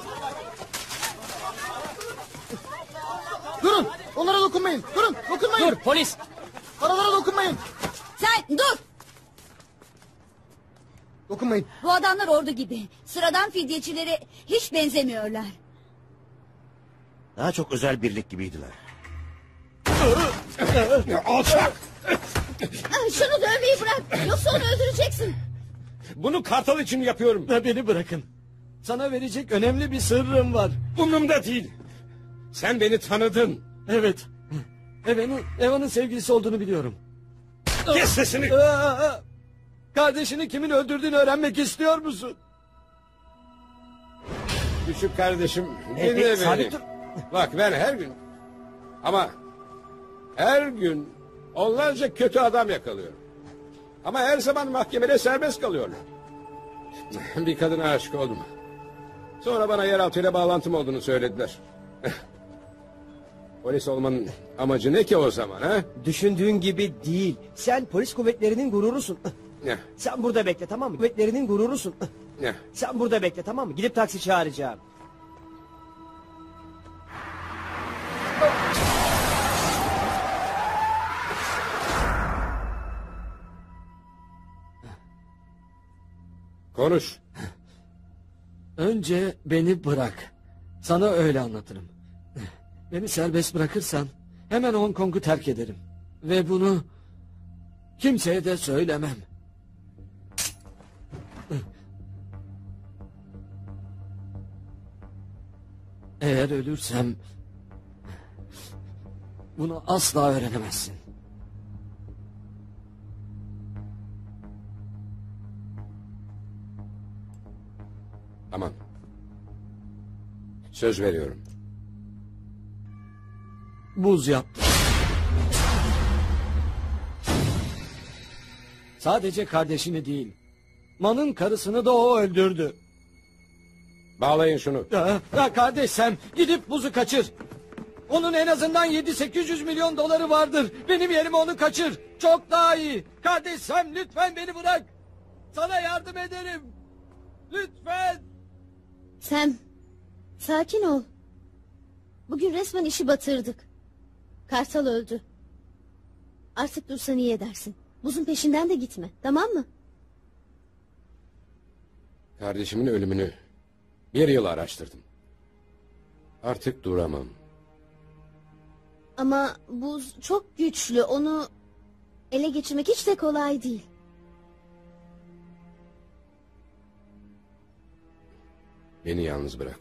L: Durun! Onlara dokunmayın! Durun! Dokunmayın!
Q: Dur polis!
L: Paralara dokunmayın!
M: Sen dur!
L: Dokunmayın.
M: Bu adamlar ordu gibi. Sıradan fidyecilere hiç benzemiyorlar.
C: Daha çok özel birlik gibiydiler.
L: Alçak!
R: Şunu dövmeyi bırak. Yoksa onu öldüreceksin.
E: Bunu Kartal için yapıyorum.
D: Beni bırakın. Sana verecek önemli bir sırrım var.
E: Umurumda değil. Sen beni tanıdın.
D: Evet. Eva'nın Eva'nın sevgilisi olduğunu biliyorum.
E: Kes sesini.
D: Kardeşini kimin öldürdüğünü öğrenmek istiyor musun?
J: Küçük kardeşim
D: E,
J: dinle
D: e,
J: beni.
D: Sabit dur.
J: Bak ben her gün ama her gün onlarca kötü adam yakalıyorum. Ama her zaman mahkemede serbest kalıyorlar. Bir kadına aşık oldum. Sonra bana yeraltıyla bağlantım olduğunu söylediler. Polis olmanın amacı ne ki o zaman ha?
G: Düşündüğün gibi değil. Sen polis kuvvetlerinin gururusun.
J: Ne?
G: Sen burada bekle, tamam mı? Kuvvetlerinin gururusun.
J: Ne?
G: Sen burada bekle, tamam mı? Gidip taksi çağıracağım.
J: Konuş.
D: Önce beni bırak. Sana öyle anlatırım. Beni serbest bırakırsan hemen Hong Kong'u terk ederim. Ve bunu kimseye de söylemem. Eğer ölürsem bunu asla öğrenemezsin.
J: Tamam. Söz veriyorum.
D: Buz yaptı. Sadece kardeşini değil, Man'ın karısını da o öldürdü.
J: Bağlayın şunu.
D: Ya, ya kardeş sen gidip buzu kaçır. Onun en azından yedi sekiz yüz milyon doları vardır. Benim yerime onu kaçır. Çok daha iyi. Kardeş sen lütfen beni bırak. Sana yardım ederim. Lütfen.
R: Sen sakin ol. Bugün resmen işi batırdık. Kartal öldü. Artık dursan iyi edersin. Buzun peşinden de gitme, tamam mı?
J: Kardeşimin ölümünü bir yıl araştırdım. Artık duramam.
R: Ama buz çok güçlü. Onu ele geçirmek hiç de kolay değil.
J: Beni yalnız bırak.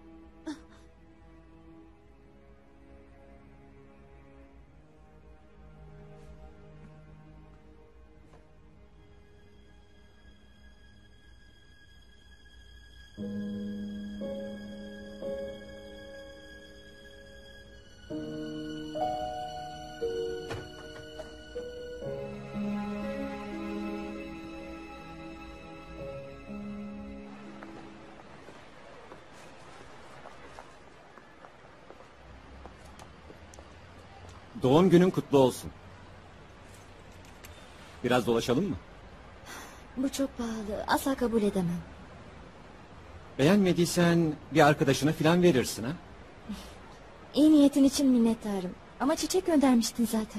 E: Doğum günün kutlu olsun. Biraz dolaşalım mı?
R: Bu çok pahalı. Asla kabul edemem.
E: Beğenmediysen bir arkadaşına filan verirsin ha?
R: İyi niyetin için minnettarım. Ama çiçek göndermiştin zaten.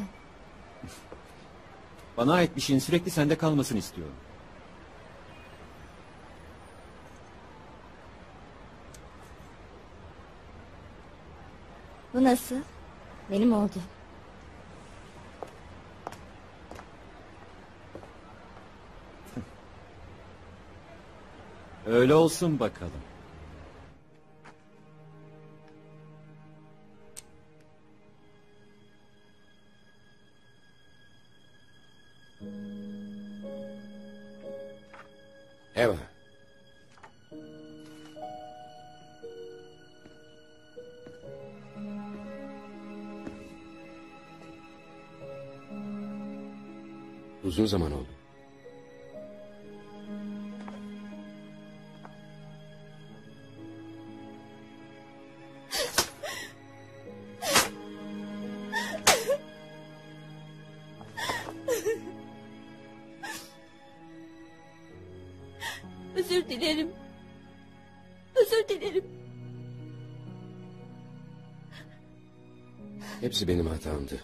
E: Bana ait bir şeyin sürekli sende kalmasını istiyorum.
R: Bu nasıl? Benim oldu.
E: Öyle olsun bakalım.
J: Eva. Uzun zaman oldu.
R: Özür dilerim. Özür dilerim.
J: Hepsi benim hatamdı.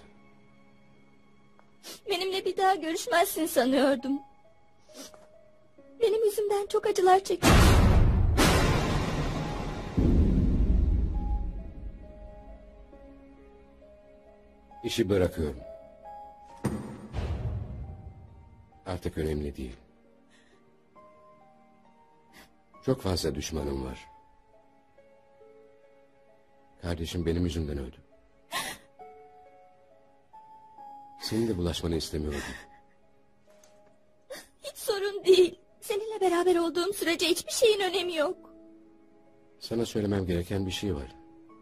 R: Benimle bir daha görüşmezsin sanıyordum. Benim yüzümden çok acılar çektim.
J: İşi bırakıyorum. Artık önemli değil. Çok fazla düşmanım var. Kardeşim benim yüzümden öldü. Senin de bulaşmanı istemiyordum.
R: Hiç sorun değil. Seninle beraber olduğum sürece hiçbir şeyin önemi yok.
J: Sana söylemem gereken bir şey var.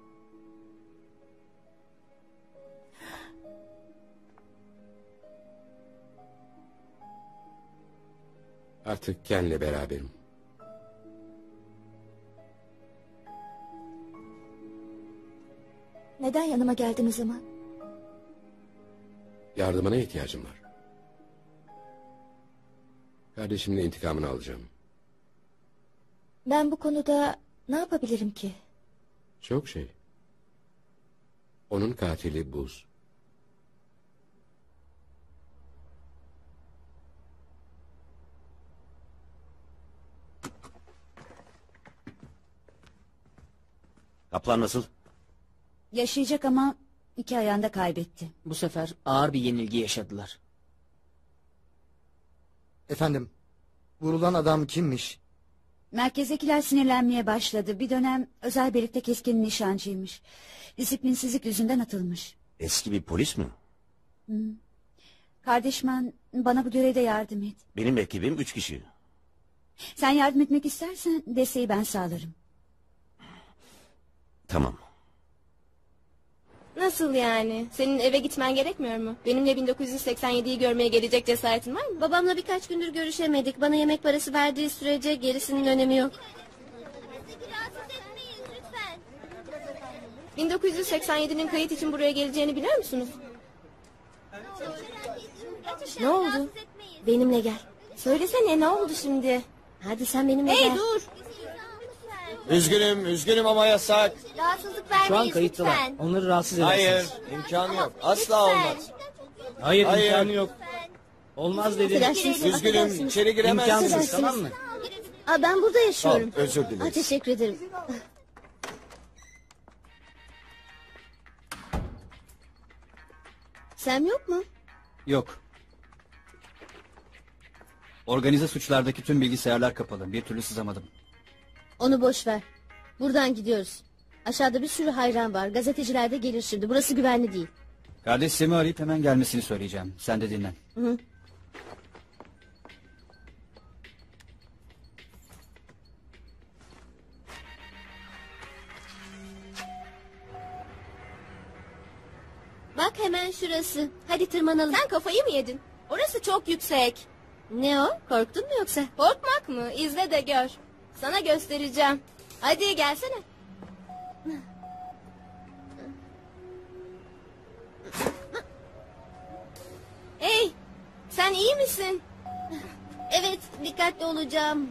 J: Artık Ken'le beraberim.
R: Neden yanıma geldin o zaman?
J: Yardımına ihtiyacım var. Kardeşimin intikamını alacağım.
R: Ben bu konuda ne yapabilirim ki?
J: Çok şey. Onun katili Buz.
C: Kaplan nasıl?
M: Yaşayacak ama iki ayağında kaybetti.
Q: Bu sefer ağır bir yenilgi yaşadılar.
L: Efendim, vurulan adam kimmiş?
M: Merkezdekiler sinirlenmeye başladı. Bir dönem özel birlikte keskin nişancıymış. Disiplinsizlik yüzünden atılmış.
C: Eski bir polis mi?
M: Hı. Kardeşman bana bu görevde yardım et.
C: Benim ekibim üç kişi.
M: Sen yardım etmek istersen desteği ben sağlarım.
C: Tamam.
T: Nasıl yani? Senin eve gitmen gerekmiyor mu? Benimle bin dokuz yüz seksen yediyi görmeye gelecek cesaretin var mı?
R: Babamla birkaç gündür görüşemedik. Bana yemek parası verdiği sürece gerisinin önemi yok.
T: bin dokuz yüz seksen yedinin kayıt için buraya geleceğini biliyor musunuz?
R: Ne oldu? Benimle gel.
T: Söylesene ne oldu şimdi?
R: Hadi sen benimle
T: Hey
R: gel.
T: dur!
O: Üzgünüm, üzgünüm ama yasak.
T: Rahatsızlık vermeyiz
Q: Şu an kayıttılar.
T: lütfen.
Q: Onları rahatsız
O: Hayır,
Q: edersiniz.
O: imkanı yok. Asla olmaz.
Q: Hayır,
O: Hayır.
Q: imkanı yok. Olmaz dedim.
R: Affedersiniz,
O: Üzgünüm,
R: affedersiniz.
O: içeri giremezsiniz.
Q: İmkansız, tamam mı?
R: Aa, ben burada yaşıyorum.
O: Tamam, özür
R: Aa,
O: dileriz.
R: teşekkür ederim. Sam yok mu?
U: Yok. Organize suçlardaki tüm bilgisayarlar kapalı. Bir türlü sızamadım.
R: Onu boş ver. Buradan gidiyoruz. Aşağıda bir sürü hayran var. Gazeteciler de gelir şimdi. Burası güvenli değil.
U: Kardeş Sem'i arayıp hemen gelmesini söyleyeceğim. Sen de dinlen.
R: Hı hı. Bak hemen şurası. Hadi tırmanalım.
T: Sen kafayı mı yedin? Orası çok yüksek.
R: Ne o? Korktun mu yoksa?
T: Korkmak mı? İzle de gör. Sana göstereceğim. Hadi gelsene. Hey, sen iyi misin?
R: Evet, dikkatli olacağım.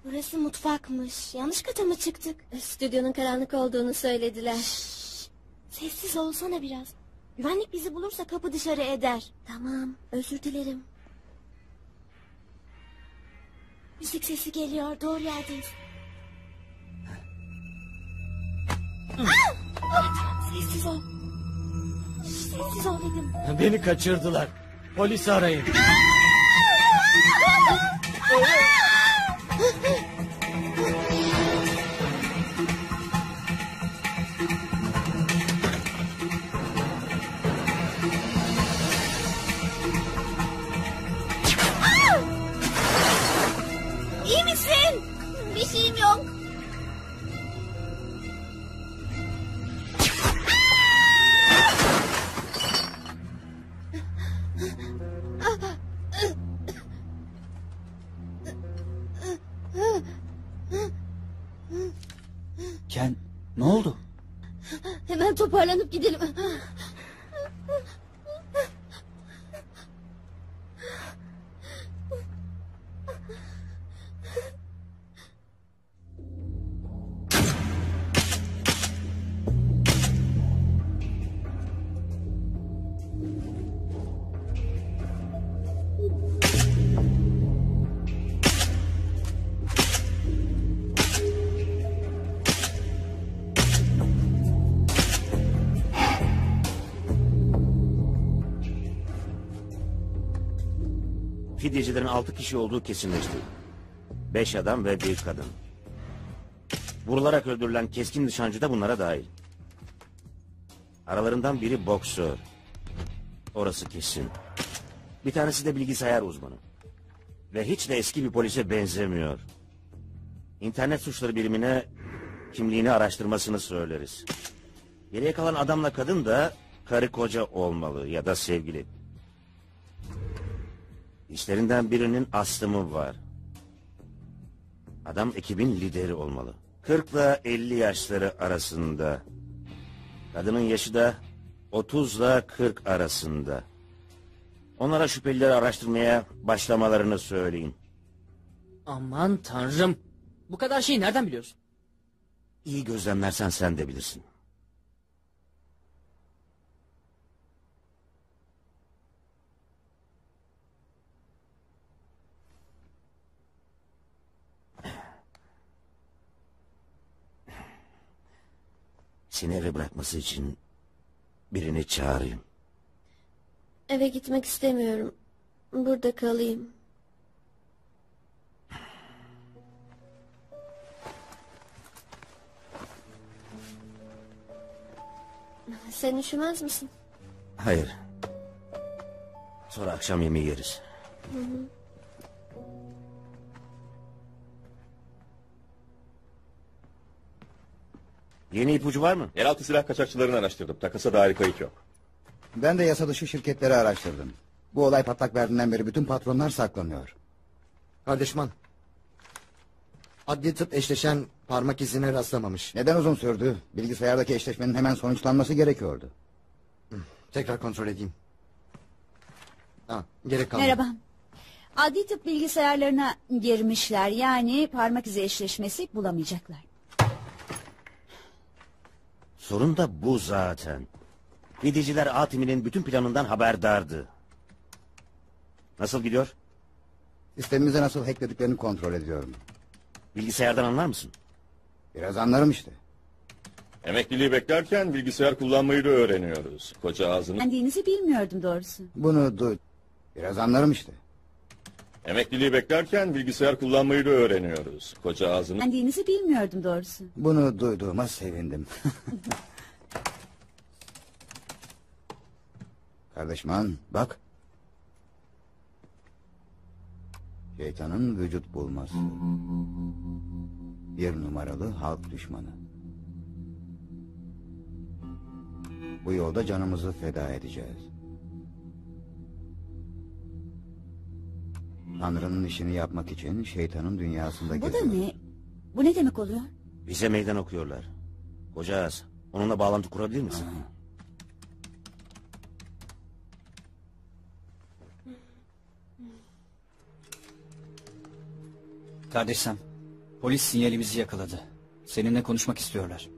T: Burası mutfakmış. Yanlış kata mı çıktık? Stüdyonun karanlık olduğunu söylediler. Şşş, sessiz olsana biraz. Güvenlik bizi bulursa kapı dışarı eder. Tamam, özür dilerim. Müzik sesi geliyor, doğru yerdeyiz. Ah! Ah! Sessiz ol. Şşş, sessiz ol dedim.
D: Beni kaçırdılar. Polisi arayın.
T: İyi misin? Bir şeyim yok.
Q: Ken, ne oldu?
R: Hemen toparlanıp gidelim.
C: Fidyecilerin altı kişi olduğu kesinleşti. Beş adam ve bir kadın. Vurularak öldürülen keskin nişancı da bunlara dahil. Aralarından biri boksör. Orası kesin. Bir tanesi de bilgisayar uzmanı. Ve hiç de eski bir polise benzemiyor. İnternet suçları birimine kimliğini araştırmasını söyleriz. Geriye kalan adamla kadın da karı koca olmalı ya da sevgili. İşlerinden birinin astımı var. Adam ekibin lideri olmalı. kırkla elli yaşları arasında. Kadının yaşı da otuzla kırk arasında. Onlara şüphelileri araştırmaya başlamalarını söyleyin.
Q: Aman tanrım. Bu kadar şeyi nereden biliyorsun?
C: İyi gözlemlersen sen de bilirsin. Seni eve bırakması için birini çağırayım.
T: Eve gitmek istemiyorum. Burada kalayım. Sen üşümez misin?
C: Hayır. Sonra akşam yemeği yeriz.
T: Hı hı.
C: Yeni ipucu var mı?
K: Yeraltı silah kaçakçılarını araştırdım. Takasa dair kayıt yok.
H: Ben de yasa dışı şirketleri araştırdım. Bu olay patlak verdiğinden beri bütün patronlar saklanıyor.
L: Kardeşman. Adli tıp eşleşen parmak izine rastlamamış.
H: Neden uzun sürdü? Bilgisayardaki eşleşmenin hemen sonuçlanması gerekiyordu.
L: Tekrar kontrol edeyim. Ha, gerek kalmadı.
M: Merhaba. Adli tıp bilgisayarlarına girmişler. Yani parmak izi eşleşmesi bulamayacaklar.
C: Sorun da bu zaten. Fidyeciler A timinin bütün planından haberdardı. Nasıl gidiyor?
H: Sistemimize nasıl hacklediklerini kontrol ediyorum.
C: Bilgisayardan anlar mısın?
H: Biraz anlarım işte.
K: Emekliliği beklerken bilgisayar kullanmayı da öğreniyoruz. Koca ağzını...
M: Öğrendiğinizi bilmiyordum doğrusu.
H: Bunu duy. Biraz anlarım işte.
K: Emekliliği beklerken bilgisayar kullanmayı da öğreniyoruz. Koca ağzını...
M: Öğrendiğinizi bilmiyordum doğrusu.
H: Bunu duyduğuma sevindim. Kardeşman bak. Şeytanın vücut bulması. Bir numaralı halk düşmanı. Bu yolda canımızı feda edeceğiz. Tanrı'nın işini yapmak için şeytanın dünyasında
M: Bu da
H: geziyor.
M: ne? Bu ne demek oluyor?
C: Bize meydan okuyorlar. Koca ağız, onunla bağlantı kurabilir misin?
Q: Kardeş Sam,
U: Polis sinyalimizi yakaladı. Seninle konuşmak istiyorlar.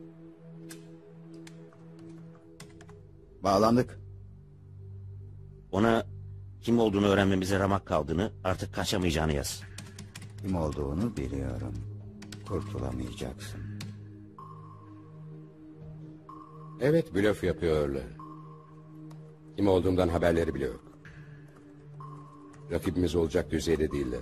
H: Bağlandık.
C: Ona kim olduğunu öğrenmemize ramak kaldığını, artık kaçamayacağını yaz.
H: Kim olduğunu biliyorum. Kurtulamayacaksın.
J: Evet, blöf yapıyorlar. Kim olduğumdan haberleri bile yok. Rakibimiz olacak düzeyde değiller.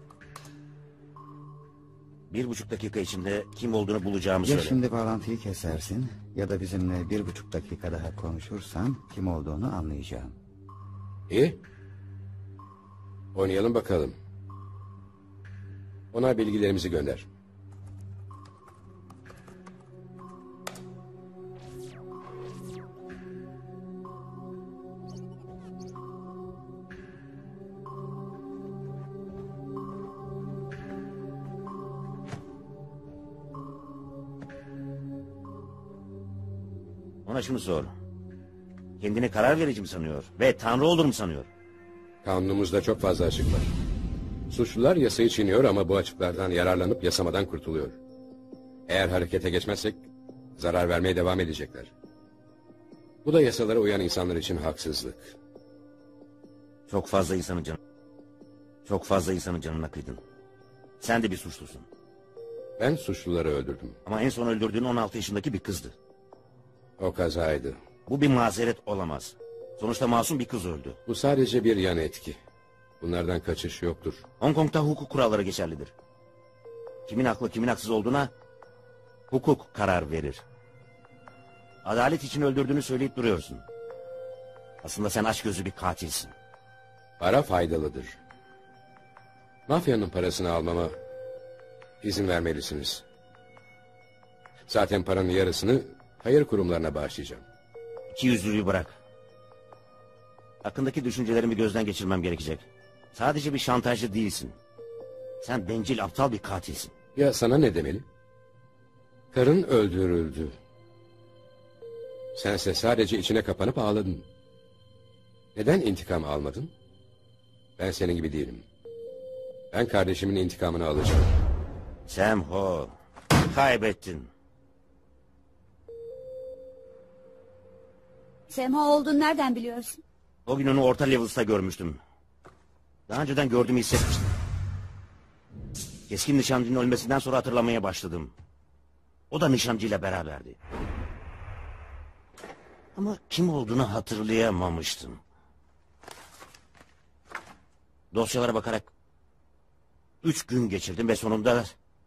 C: Bir buçuk dakika içinde kim olduğunu bulacağımı
H: Ya
C: söyle.
H: şimdi bağlantıyı kesersin ya da bizimle bir buçuk dakika daha konuşursan kim olduğunu anlayacağım.
J: İyi. Oynayalım bakalım. Ona bilgilerimizi gönder.
C: Ona şunu sor. Kendini karar verici mi sanıyor ve tanrı olur mu sanıyor?
J: Kanunumuzda çok fazla açık var. Suçlular yasayı çiğniyor ama bu açıklardan yararlanıp yasamadan kurtuluyor. Eğer harekete geçmezsek zarar vermeye devam edecekler. Bu da yasalara uyan insanlar için haksızlık.
C: Çok fazla insanın canı. Çok fazla insanın canına kıydın. Sen de bir suçlusun.
J: Ben suçluları öldürdüm.
C: Ama en son öldürdüğün on altı yaşındaki bir kızdı.
J: O kazaydı.
C: Bu bir mazeret olamaz. Sonuçta masum bir kız öldü.
J: Bu sadece bir yan etki. Bunlardan kaçış yoktur.
C: Hong Kong'da hukuk kuralları geçerlidir. Kimin haklı kimin haksız olduğuna hukuk karar verir. Adalet için öldürdüğünü söyleyip duruyorsun. Aslında sen açgözlü bir katilsin.
J: Para faydalıdır. Mafyanın parasını almama izin vermelisiniz. Zaten paranın yarısını hayır kurumlarına bağışlayacağım.
C: İkiyüzlülüğü bırak. Hakkındaki düşüncelerimi gözden geçirmem gerekecek. Sadece bir şantajcı değilsin. Sen bencil, aptal bir katilsin.
J: Ya sana ne demeli? Karın öldürüldü. Sense sadece içine kapanıp ağladın. Neden intikam almadın? Ben senin gibi değilim. Ben kardeşimin intikamını alacağım.
C: Sam Ho, kaybettin.
M: Semha olduğunu nereden biliyorsun?
C: O gün onu orta Levels'ta görmüştüm. Daha önceden gördüğümü hissetmiştim. Keskin nişancının ölmesinden sonra hatırlamaya başladım. O da nişancıyla beraberdi. Ama kim olduğunu hatırlayamamıştım. Dosyalara bakarak üç gün geçirdim ve sonunda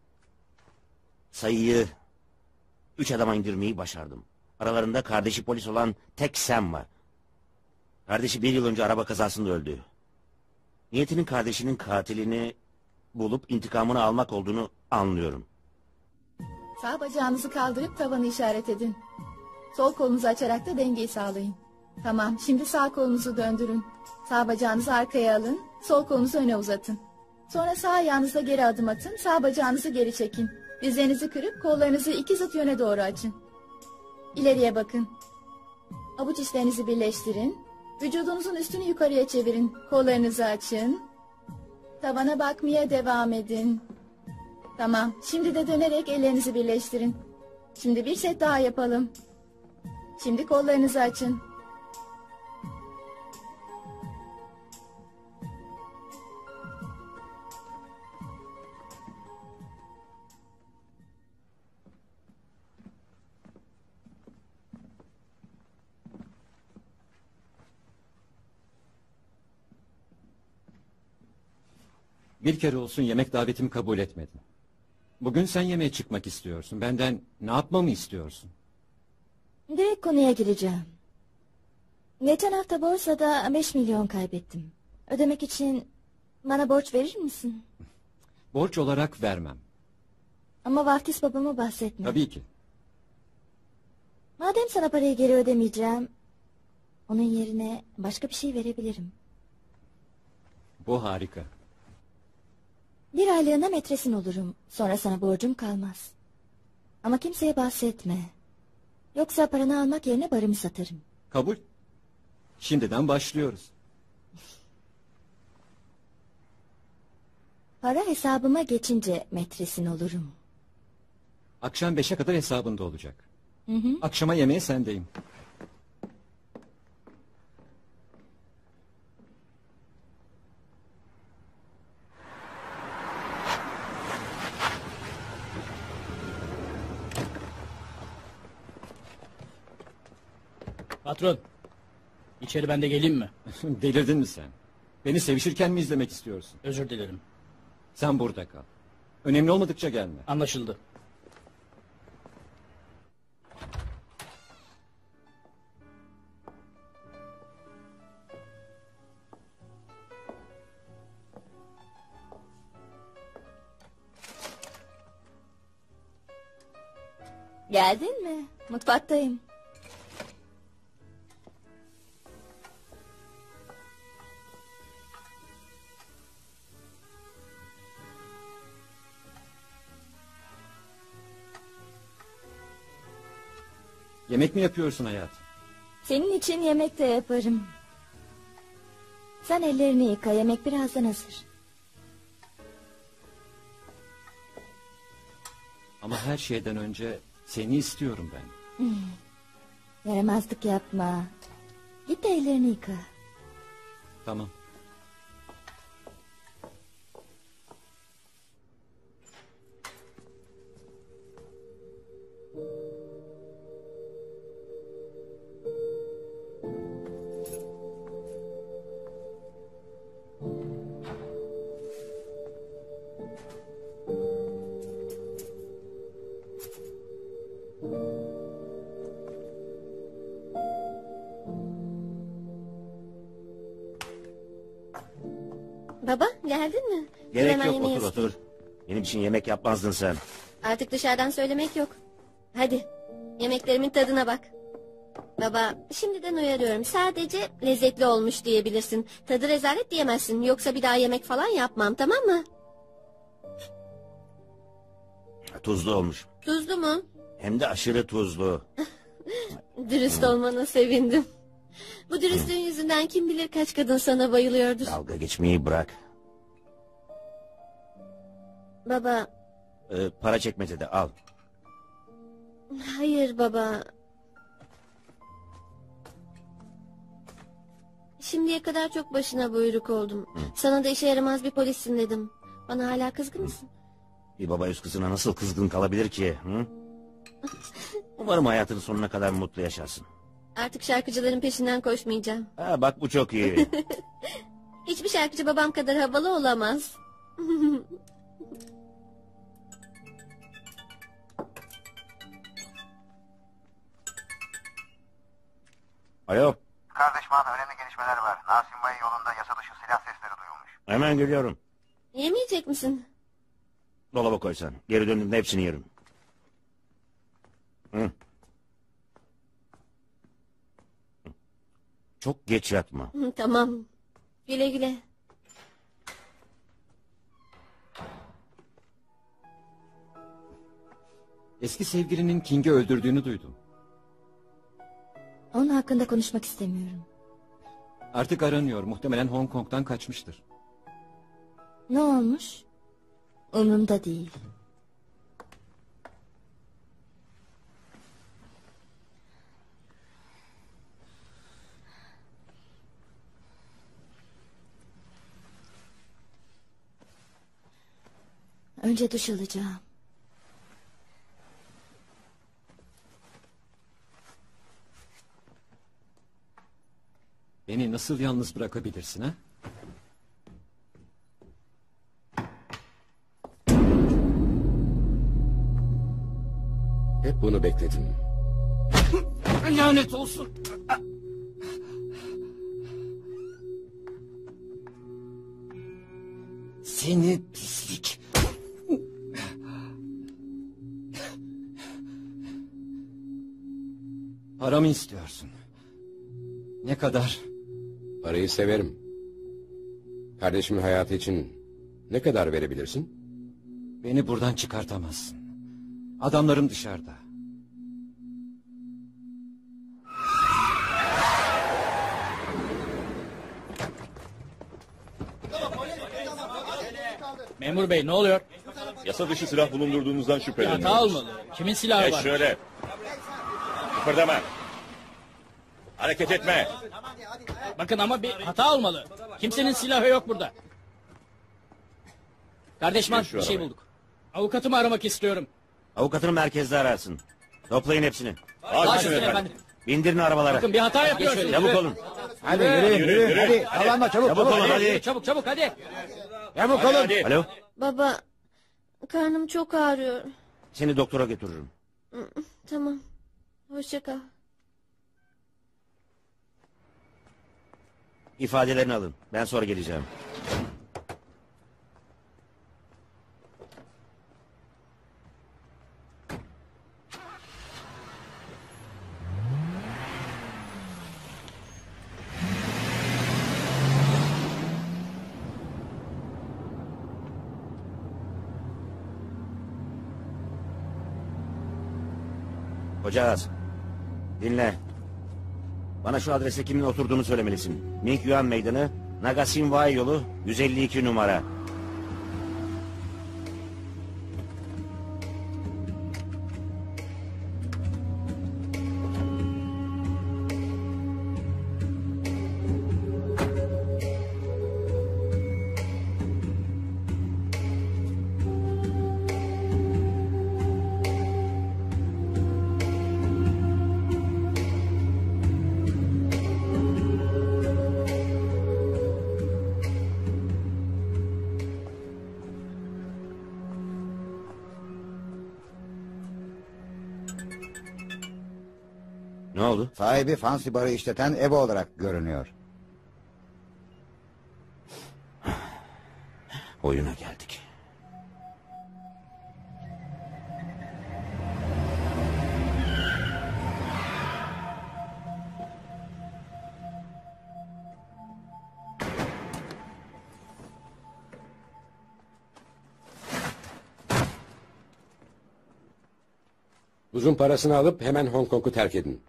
C: sayıyı üç adama indirmeyi başardım. Aralarında kardeşi polis olan tek Sam var. Kardeşi bir yıl önce araba kazasında öldü. Niyetinin kardeşinin katilini bulup intikamını almak olduğunu anlıyorum.
F: Sağ bacağınızı kaldırıp tavanı işaret edin. Sol kolunuzu açarak da dengeyi sağlayın. Tamam, şimdi sağ kolunuzu döndürün. Sağ bacağınızı arkaya alın, sol kolunuzu öne uzatın. Sonra sağ ayağınıza geri adım atın, sağ bacağınızı geri çekin. Dizlerinizi kırıp kollarınızı iki zıt yöne doğru açın. İleriye bakın. Avuç içlerinizi birleştirin. Vücudunuzun üstünü yukarıya çevirin. Kollarınızı açın. Tavana bakmaya devam edin. Tamam. Şimdi de dönerek ellerinizi birleştirin. Şimdi bir set daha yapalım. Şimdi kollarınızı açın.
E: Bir kere olsun yemek davetimi kabul etmedin. Bugün sen yemeğe çıkmak istiyorsun. Benden ne yapmamı istiyorsun?
R: Direkt konuya gireceğim. Geçen hafta borsada beş milyon kaybettim. Ödemek için bana borç verir misin?
E: Borç olarak vermem.
R: Ama vaftiz babamı bahsetme.
E: Tabii ki.
R: Madem sana parayı geri ödemeyeceğim, onun yerine başka bir şey verebilirim.
E: Bu harika.
R: Bir aylığına metresin olurum. Sonra sana borcum kalmaz. Ama kimseye bahsetme. Yoksa paranı almak yerine barımı satarım.
E: Kabul. Şimdiden başlıyoruz.
A: Para hesabıma geçince metresin olurum.
E: Akşam beşe kadar hesabında olacak.
A: Hı hı.
E: Akşama yemeğe sendeyim.
Q: Patron. İçeri ben de geleyim mi?
E: Delirdin mi sen? Beni sevişirken mi izlemek istiyorsun?
Q: Özür dilerim.
E: Sen burada kal. Önemli olmadıkça gelme.
Q: Anlaşıldı.
A: Geldin mi? Mutfaktayım.
E: Yemek mi yapıyorsun hayatım?
A: Senin için yemek de yaparım. Sen ellerini yıka, yemek birazdan hazır.
E: Ama her şeyden önce seni istiyorum ben.
A: Hmm. Yaramazlık yapma. Git de ellerini yıka.
E: Tamam.
T: Baba geldin mi? Dur
C: Gerek
T: hemen
C: yok,
T: yemeği
C: otur
T: ısıtayım.
C: otur. Benim için yemek yapmazdın sen.
T: Artık dışarıdan söylemek yok. Hadi yemeklerimin tadına bak. Baba şimdiden uyarıyorum. Sadece lezzetli olmuş diyebilirsin. Tadı rezalet diyemezsin. Yoksa bir daha yemek falan yapmam, tamam mı?
C: Tuzlu olmuş.
T: Tuzlu mu?
C: Hem de aşırı tuzlu.
T: Dürüst olmana sevindim. Bu dürüstlüğün yüzünden kim bilir kaç kadın sana bayılıyordur.
C: Dalga geçmeyi bırak.
T: Baba,
C: Ee, para çekmecede al.
T: hayır baba. Şimdiye kadar çok başına buyruk oldum. Sana da işe yaramaz bir polissin dedim. Bana hala kızgın mısın?
C: Bir baba yüz kızına nasıl kızgın kalabilir ki? Hı? Umarım hayatının sonuna kadar mutlu yaşarsın.
T: Artık şarkıcıların peşinden koşmayacağım.
C: Ha, bak bu çok iyi.
T: Hiçbir şarkıcı babam kadar havalı olamaz.
C: Alo.
V: Kardeş bana önemli gelişmeler var. Nasim Bey yolunda yasa dışı silah sesleri duyulmuş.
C: Hemen geliyorum.
T: Yemeyecek misin?
C: Dolaba koysan. Geri döndüğümde hepsini yerim. Hı. Çok geç yatma.
T: Hı, tamam. Güle güle.
E: Eski sevgilinin King'i öldürdüğünü duydum.
A: Onun hakkında konuşmak istemiyorum.
E: Artık aranıyor. Muhtemelen Hong Kong'dan kaçmıştır.
A: Ne olmuş? Umurumda değil. Önce duş alacağım.
E: Beni nasıl yalnız bırakabilirsin ha?
J: Hep bunu bekledim.
Q: Lanet olsun.
E: Seni pislik. Paramı istiyorsun. Ne kadar?
J: Parayı severim. Kardeşimin hayatı için ne kadar verebilirsin?
E: Beni buradan çıkartamazsın. Adamlarım dışarıda.
P: Memur bey ne oluyor?
K: Yasa dışı silah bulundurduğunuzdan
P: Bir
K: şüpheleniyoruz.
P: hata olmalı. Kimin silahı
K: Geç
P: var?
K: şöyle. Kıpırdama. Hareket etme.
P: Bakın ama bir hata olmalı. Kimsenin silahı yok burada. Kardeşman
K: Gir şu
P: bir şey
K: arabaya.
P: bulduk. Avukatımı aramak istiyorum.
C: Avukatını merkezde ararsın. Toplayın hepsini.
P: Baş üstüne efendim.
C: Bindirin arabalara.
P: Bakın bir hata yapıyorsunuz.
C: Çabuk olun.
G: Hadi yürü yürü, hadi. Alanma çabuk.
C: Çabuk olun hadi.
P: Çabuk çabuk hadi.
G: Çabuk olun.
C: Alo.
T: Baba, karnım çok ağrıyor.
C: Seni doktora götürürüm.
T: Tamam. Hoşça kal.
C: İfadelerini alın. Ben sonra geleceğim. Koca ağız. Dinle. Bana şu adreste kimin oturduğunu söylemelisin. Ming Yuan Meydanı, Nagasinwai yolu, yüz elli iki numara. Ne oldu?
H: Sahibi Fancy Bar'ı işleten Ebo olarak görünüyor.
C: Oyuna geldik.
J: Buzun parasını alıp hemen Hong Kong'u terk edin.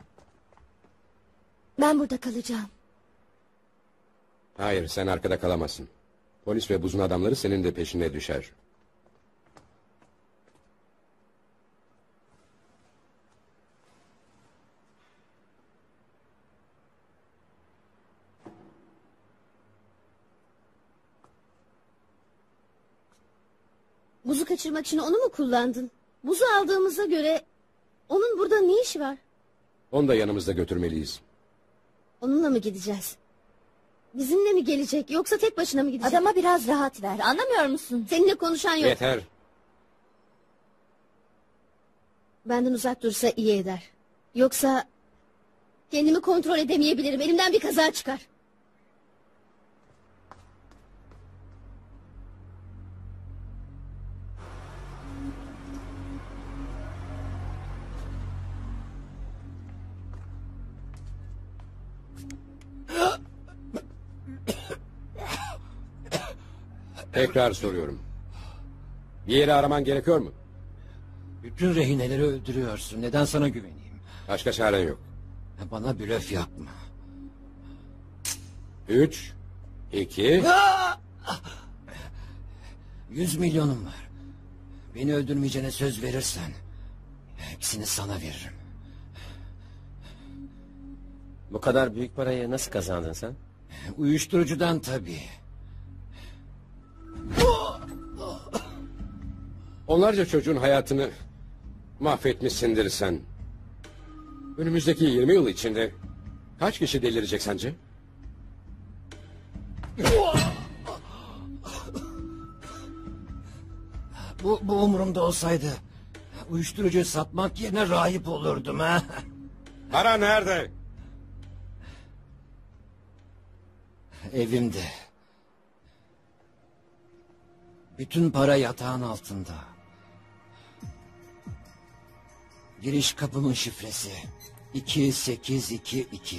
A: Ben burada kalacağım.
J: Hayır, sen arkada kalamazsın. Polis ve buzun adamları senin de peşine düşer.
R: Buzu kaçırmak için onu mu kullandın? Buzu aldığımıza göre onun burada ne işi var?
J: Onu da yanımızda götürmeliyiz.
R: Onunla mı gideceğiz? Bizimle mi gelecek yoksa tek başına mı gidecek?
A: Adama biraz rahat ver. Anlamıyor musun?
R: Seninle konuşan yok.
J: Yeter.
R: Benden uzak dursa iyi eder. Yoksa kendimi kontrol edemeyebilirim. Elimden bir kaza çıkar.
J: Tekrar soruyorum. Bir yeri araman gerekiyor mu?
D: Bütün rehineleri öldürüyorsun. Neden sana güveneyim?
J: Başka çaren yok.
D: Bana blöf yapma.
J: Üç, iki...
D: Yüz milyonum var. Beni öldürmeyeceğine söz verirsen hepsini sana veririm.
B: Bu kadar büyük parayı nasıl kazandın sen?
D: Uyuşturucudan tabii.
J: Onlarca çocuğun hayatını mahvetmişsindir sen. Önümüzdeki yirmi yıl içinde kaç kişi delirecek sence?
D: Bu, bu umurumda olsaydı uyuşturucu satmak yerine rahip olurdum ha.
J: Para nerede?
D: Evimde. Bütün para yatağın altında. Giriş kapımın şifresi iki sekiz iki iki.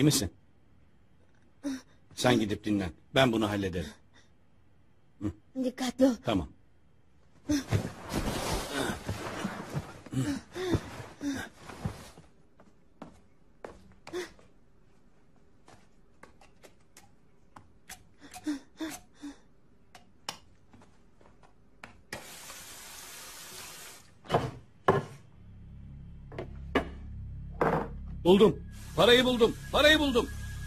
I: İyi misin? Sen gidip dinlen. Ben bunu hallederim.
R: Dikkatli ol.
I: Tamam. Buldum. Parayı buldum. Parayı buldum.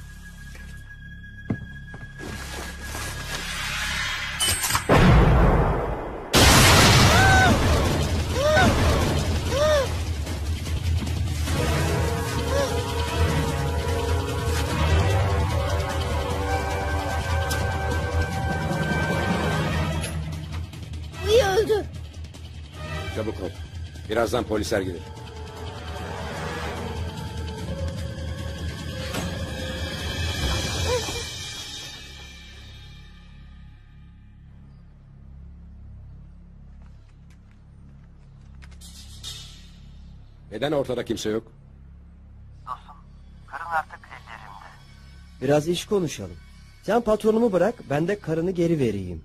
R: İyi öldü.
J: Çabuk ol. Birazdan polisler gelir. Neden ortada kimse yok?
V: Karın artık ellerimde.
G: Biraz iş konuşalım. Sen patronumu bırak, ben de karını geri vereyim.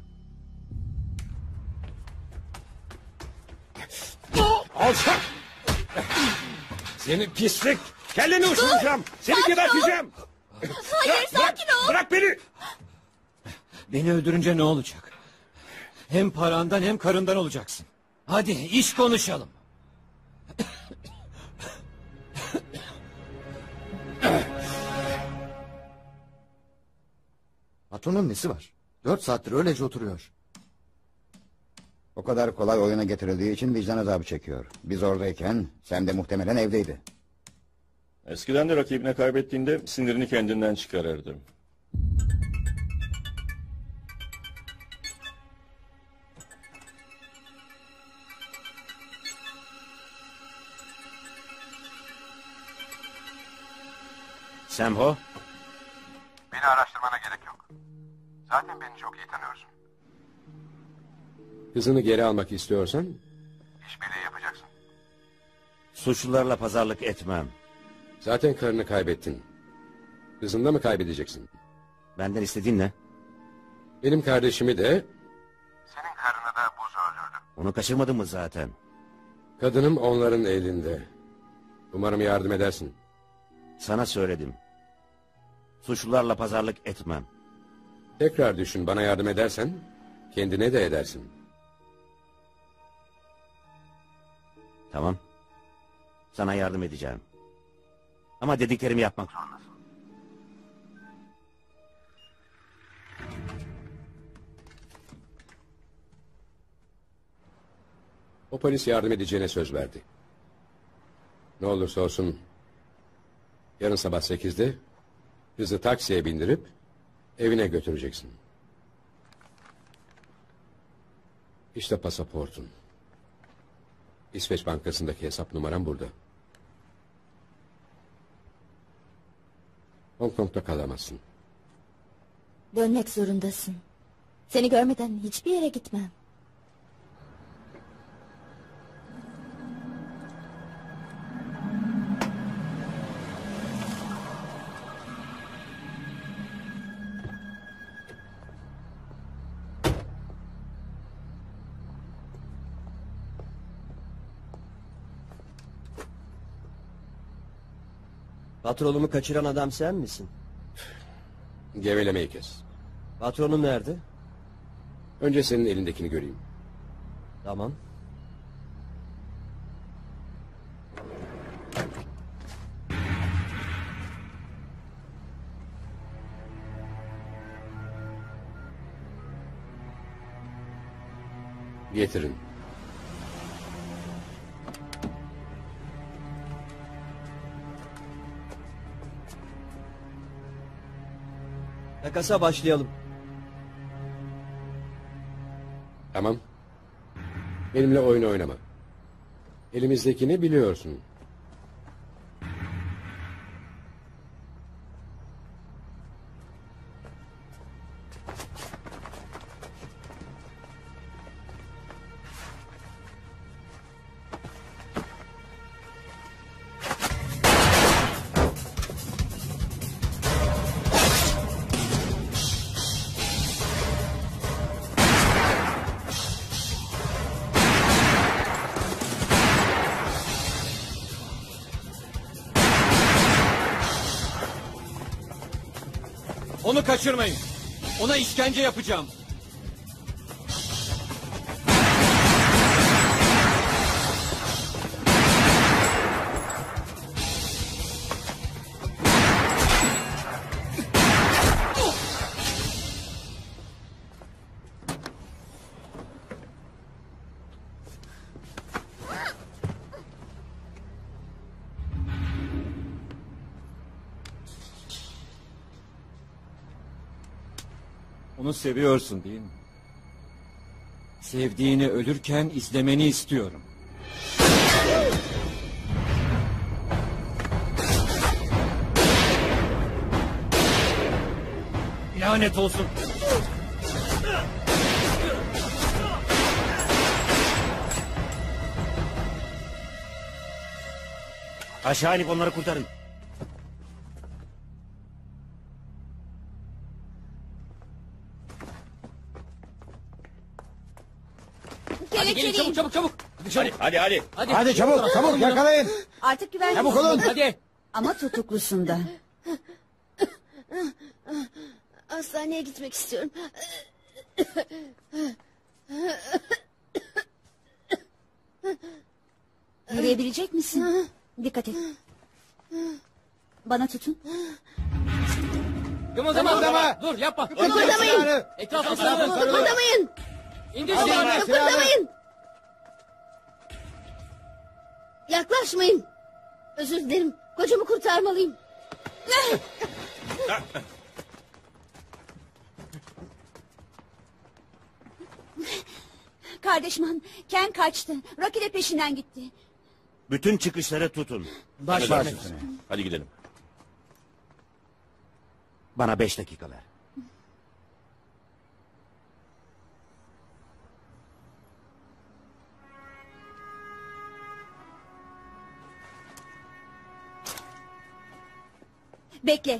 J: Alçak! Seni pislik! Kelleni uçuracağım! Seni
F: Sakin ol!
J: geberteceğim!
F: Hayır, sakin ol!
J: Bırak beni!
E: Beni öldürünce ne olacak? Hem parandan hem karından olacaksın. Hadi iş konuşalım.
L: Patronun nesi var? Dört saattir öylece oturuyor.
H: O kadar kolay oyuna getirildiği için vicdan azabı çekiyor. Biz oradayken sen de muhtemelen evdeydi.
K: Eskiden de rakibine kaybettiğinde sinirini kendinden çıkarırdı.
C: Samho,
V: Beni araştırmana gerek yok. Zaten beni çok iyi tanıyorsun.
J: Kızını geri almak istiyorsan
V: İşbirliği yapacaksın.
C: suçlularla pazarlık etmem.
J: zaten karını kaybettin. Kızını da mı kaybedeceksin?
C: Benden istediğin ne?
J: Benim kardeşimi de
V: Senin karını da buz öldürdü.
C: Onu kaçırmadın mı zaten?
J: kadınım onların elinde. Umarım yardım edersin.
C: Sana söyledim. Suçlularla pazarlık etmem.
J: Tekrar düşün, bana yardım edersen kendine de edersin.
C: Tamam. Sana yardım edeceğim. Ama dediklerimi yapmak zorundasın.
J: O polis yardım edeceğine söz verdi. Ne olursa olsun yarın sabah sekizde kızı taksiye bindirip evine götüreceksin. İşte pasaportun. İsveç Bankası'ndaki hesap numaram burada. Hong Kong'da kalamazsın.
A: Dönmek zorundasın. Seni görmeden hiçbir yere gitmem.
G: Patronumu kaçıran adam sen misin?
J: Gevelemeyi kes.
G: Patronum nerede?
J: Önce senin elindekini göreyim.
G: Tamam.
J: Getirin.
G: Takasa başlayalım.
J: Tamam. Benimle oyun oynama. Elimizdekini biliyorsun.
E: Onu kaçırmayın. Ona işkence yapacağım. Onu seviyorsun değil mi? Sevdiğini ölürken izlemeni istiyorum. Lanet olsun.
C: Aşağı inip onları kurtarın.
P: Hadi gelin çabuk çabuk çabuk.
K: Hadi hadi hadi.
P: Hadi,
H: Hadi çabuk çabuk yakalayın.
M: Artık güvenli.
H: Çabuk olun.
P: Hadi.
M: Ama tutuklusunda.
R: Hastaneye gitmek istiyorum.
M: Yürüyebilecek misin? Dikkat et. Bana tutun.
P: Kımıldama.
H: Kımıldama.
P: Dur yapma.
R: Kıpırdamayın.
P: Etrafa sarılın.
R: Kıpırdamayın.
P: İndir silahını.
R: Kıpırdamayın. Yaklaşmayın. Özür dilerim. Kocamı kurtarmalıyım.
M: Kardeşman, Ken kaçtı. Rocky de peşinden gitti.
C: Bütün çıkışları tutun.
H: Baş baş üstüne.
K: Hadi gidelim.
C: Bana beş dakika ver.
M: Bekle.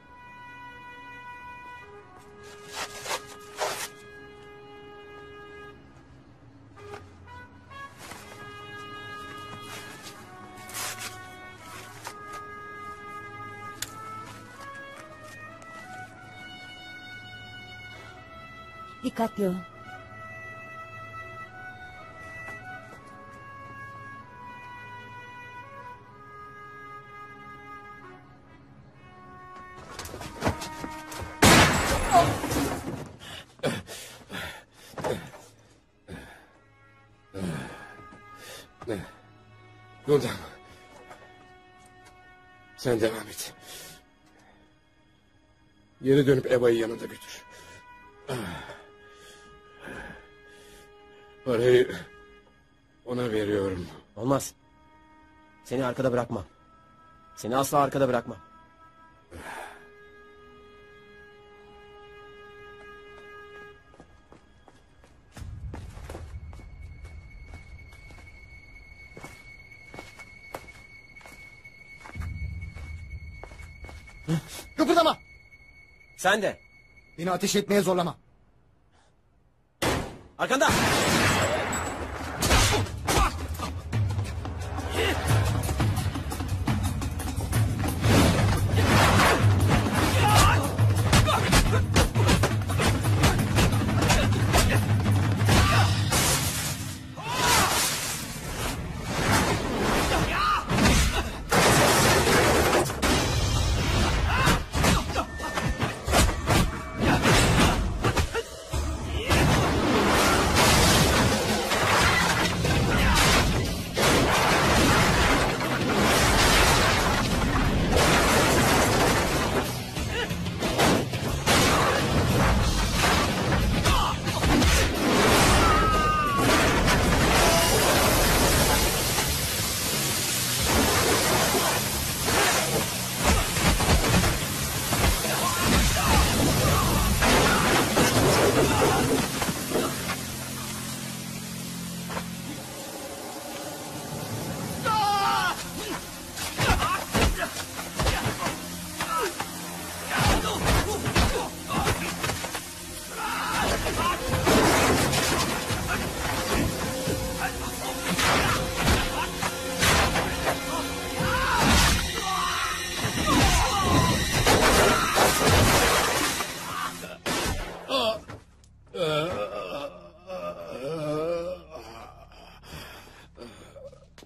M: Dikkatli ol.
K: Buradan. Sen devam et. Geri dönüp Eva'yı yanında götür. Parayı ona veriyorum.
B: Olmaz. Seni arkada bırakmam. Seni asla arkada bırakmam.
L: Kıpırdama.
B: Sen de.
L: Beni ateş etmeye zorlama.
B: Arkanda.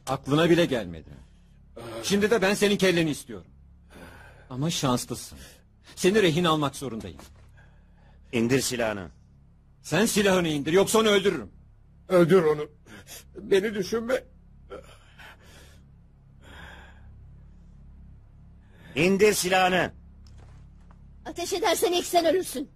E: Aklına bile gelmedi. Şimdi de ben senin kelleni istiyorum. Ama şanslısın. Seni rehin almak zorundayım.
C: İndir silahını.
E: Sen silahını indir yoksa onu öldürürüm.
K: Öldür onu. Beni düşünme.
C: İndir silahını.
R: Ateş edersen ilk sen ölürsün.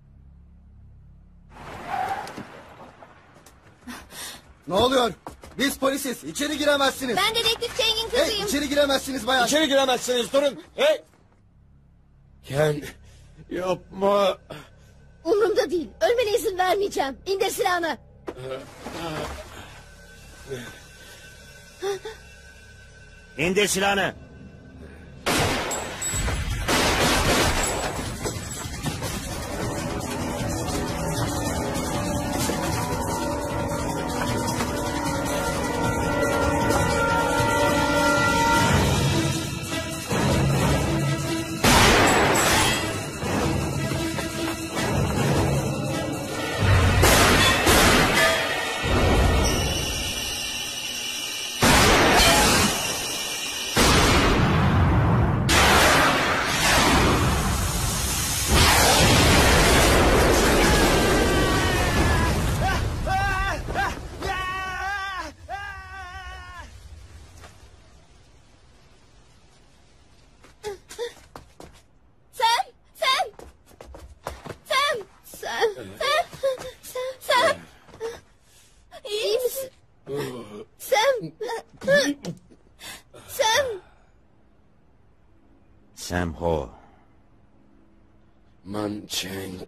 L: Ne oluyor? Biz polisiz. İçeri giremezsiniz.
T: Ben dedektif Chang'in kızıyım.
L: Hey, içeri giremezsiniz bayan.
O: İçeri giremezsiniz, durun. Hey!
K: Ken, yapma.
R: Umurumda değil. Ölmene izin vermeyeceğim. İndir silahını.
C: İndir silahını. Sam Ho.
K: Man Chang.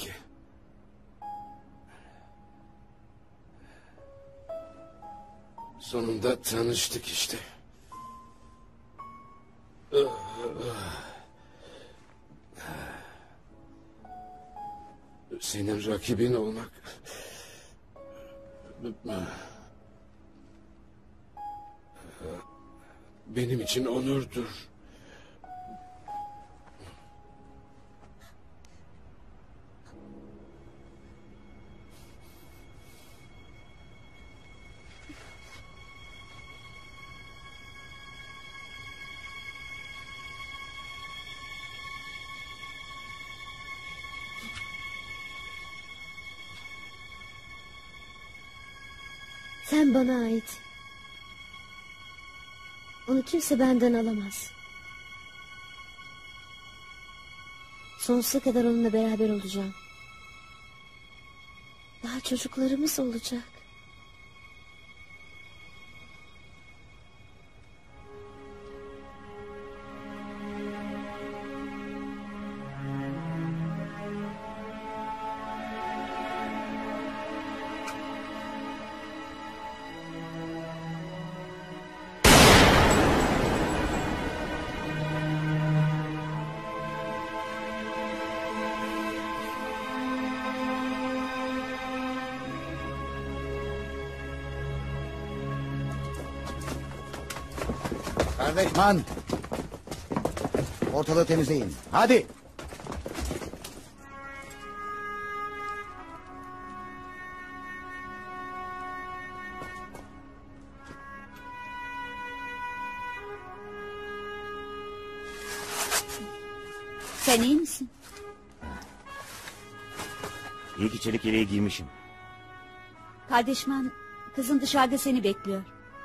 K: Sonunda tanıştık işte. Senin rakibin olmak benim için onurdur.
R: Sen bana ait. Onu kimse benden alamaz. Sonsuza kadar onunla beraber olacağım. Daha çocuklarımız olacak.
H: Kardeşman. Ortalığı temizleyin. Hadi.
M: Sen iyi misin?
C: İyi ki çelik yeleği giymişim.
M: Kardeşman, kızın dışarıda seni bekliyor.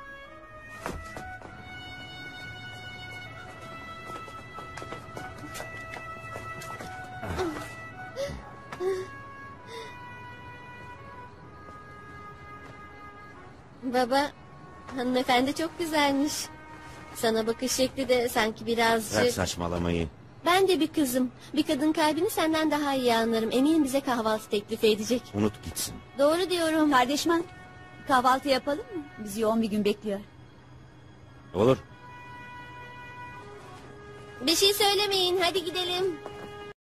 T: Baba, hanımefendi çok güzelmiş. Sana bakış şekli de sanki birazcık...
C: Bırak saçmalamayı.
T: Ben de bir kızım. Bir kadın kalbini senden daha iyi anlarım. Eminim bize kahvaltı teklif edecek.
C: Unut gitsin.
T: Doğru diyorum.
M: Kardeşman, kahvaltı yapalım mı? Bizi yoğun bir gün bekliyor.
C: Olur.
T: Bir şey söylemeyin. Hadi gidelim.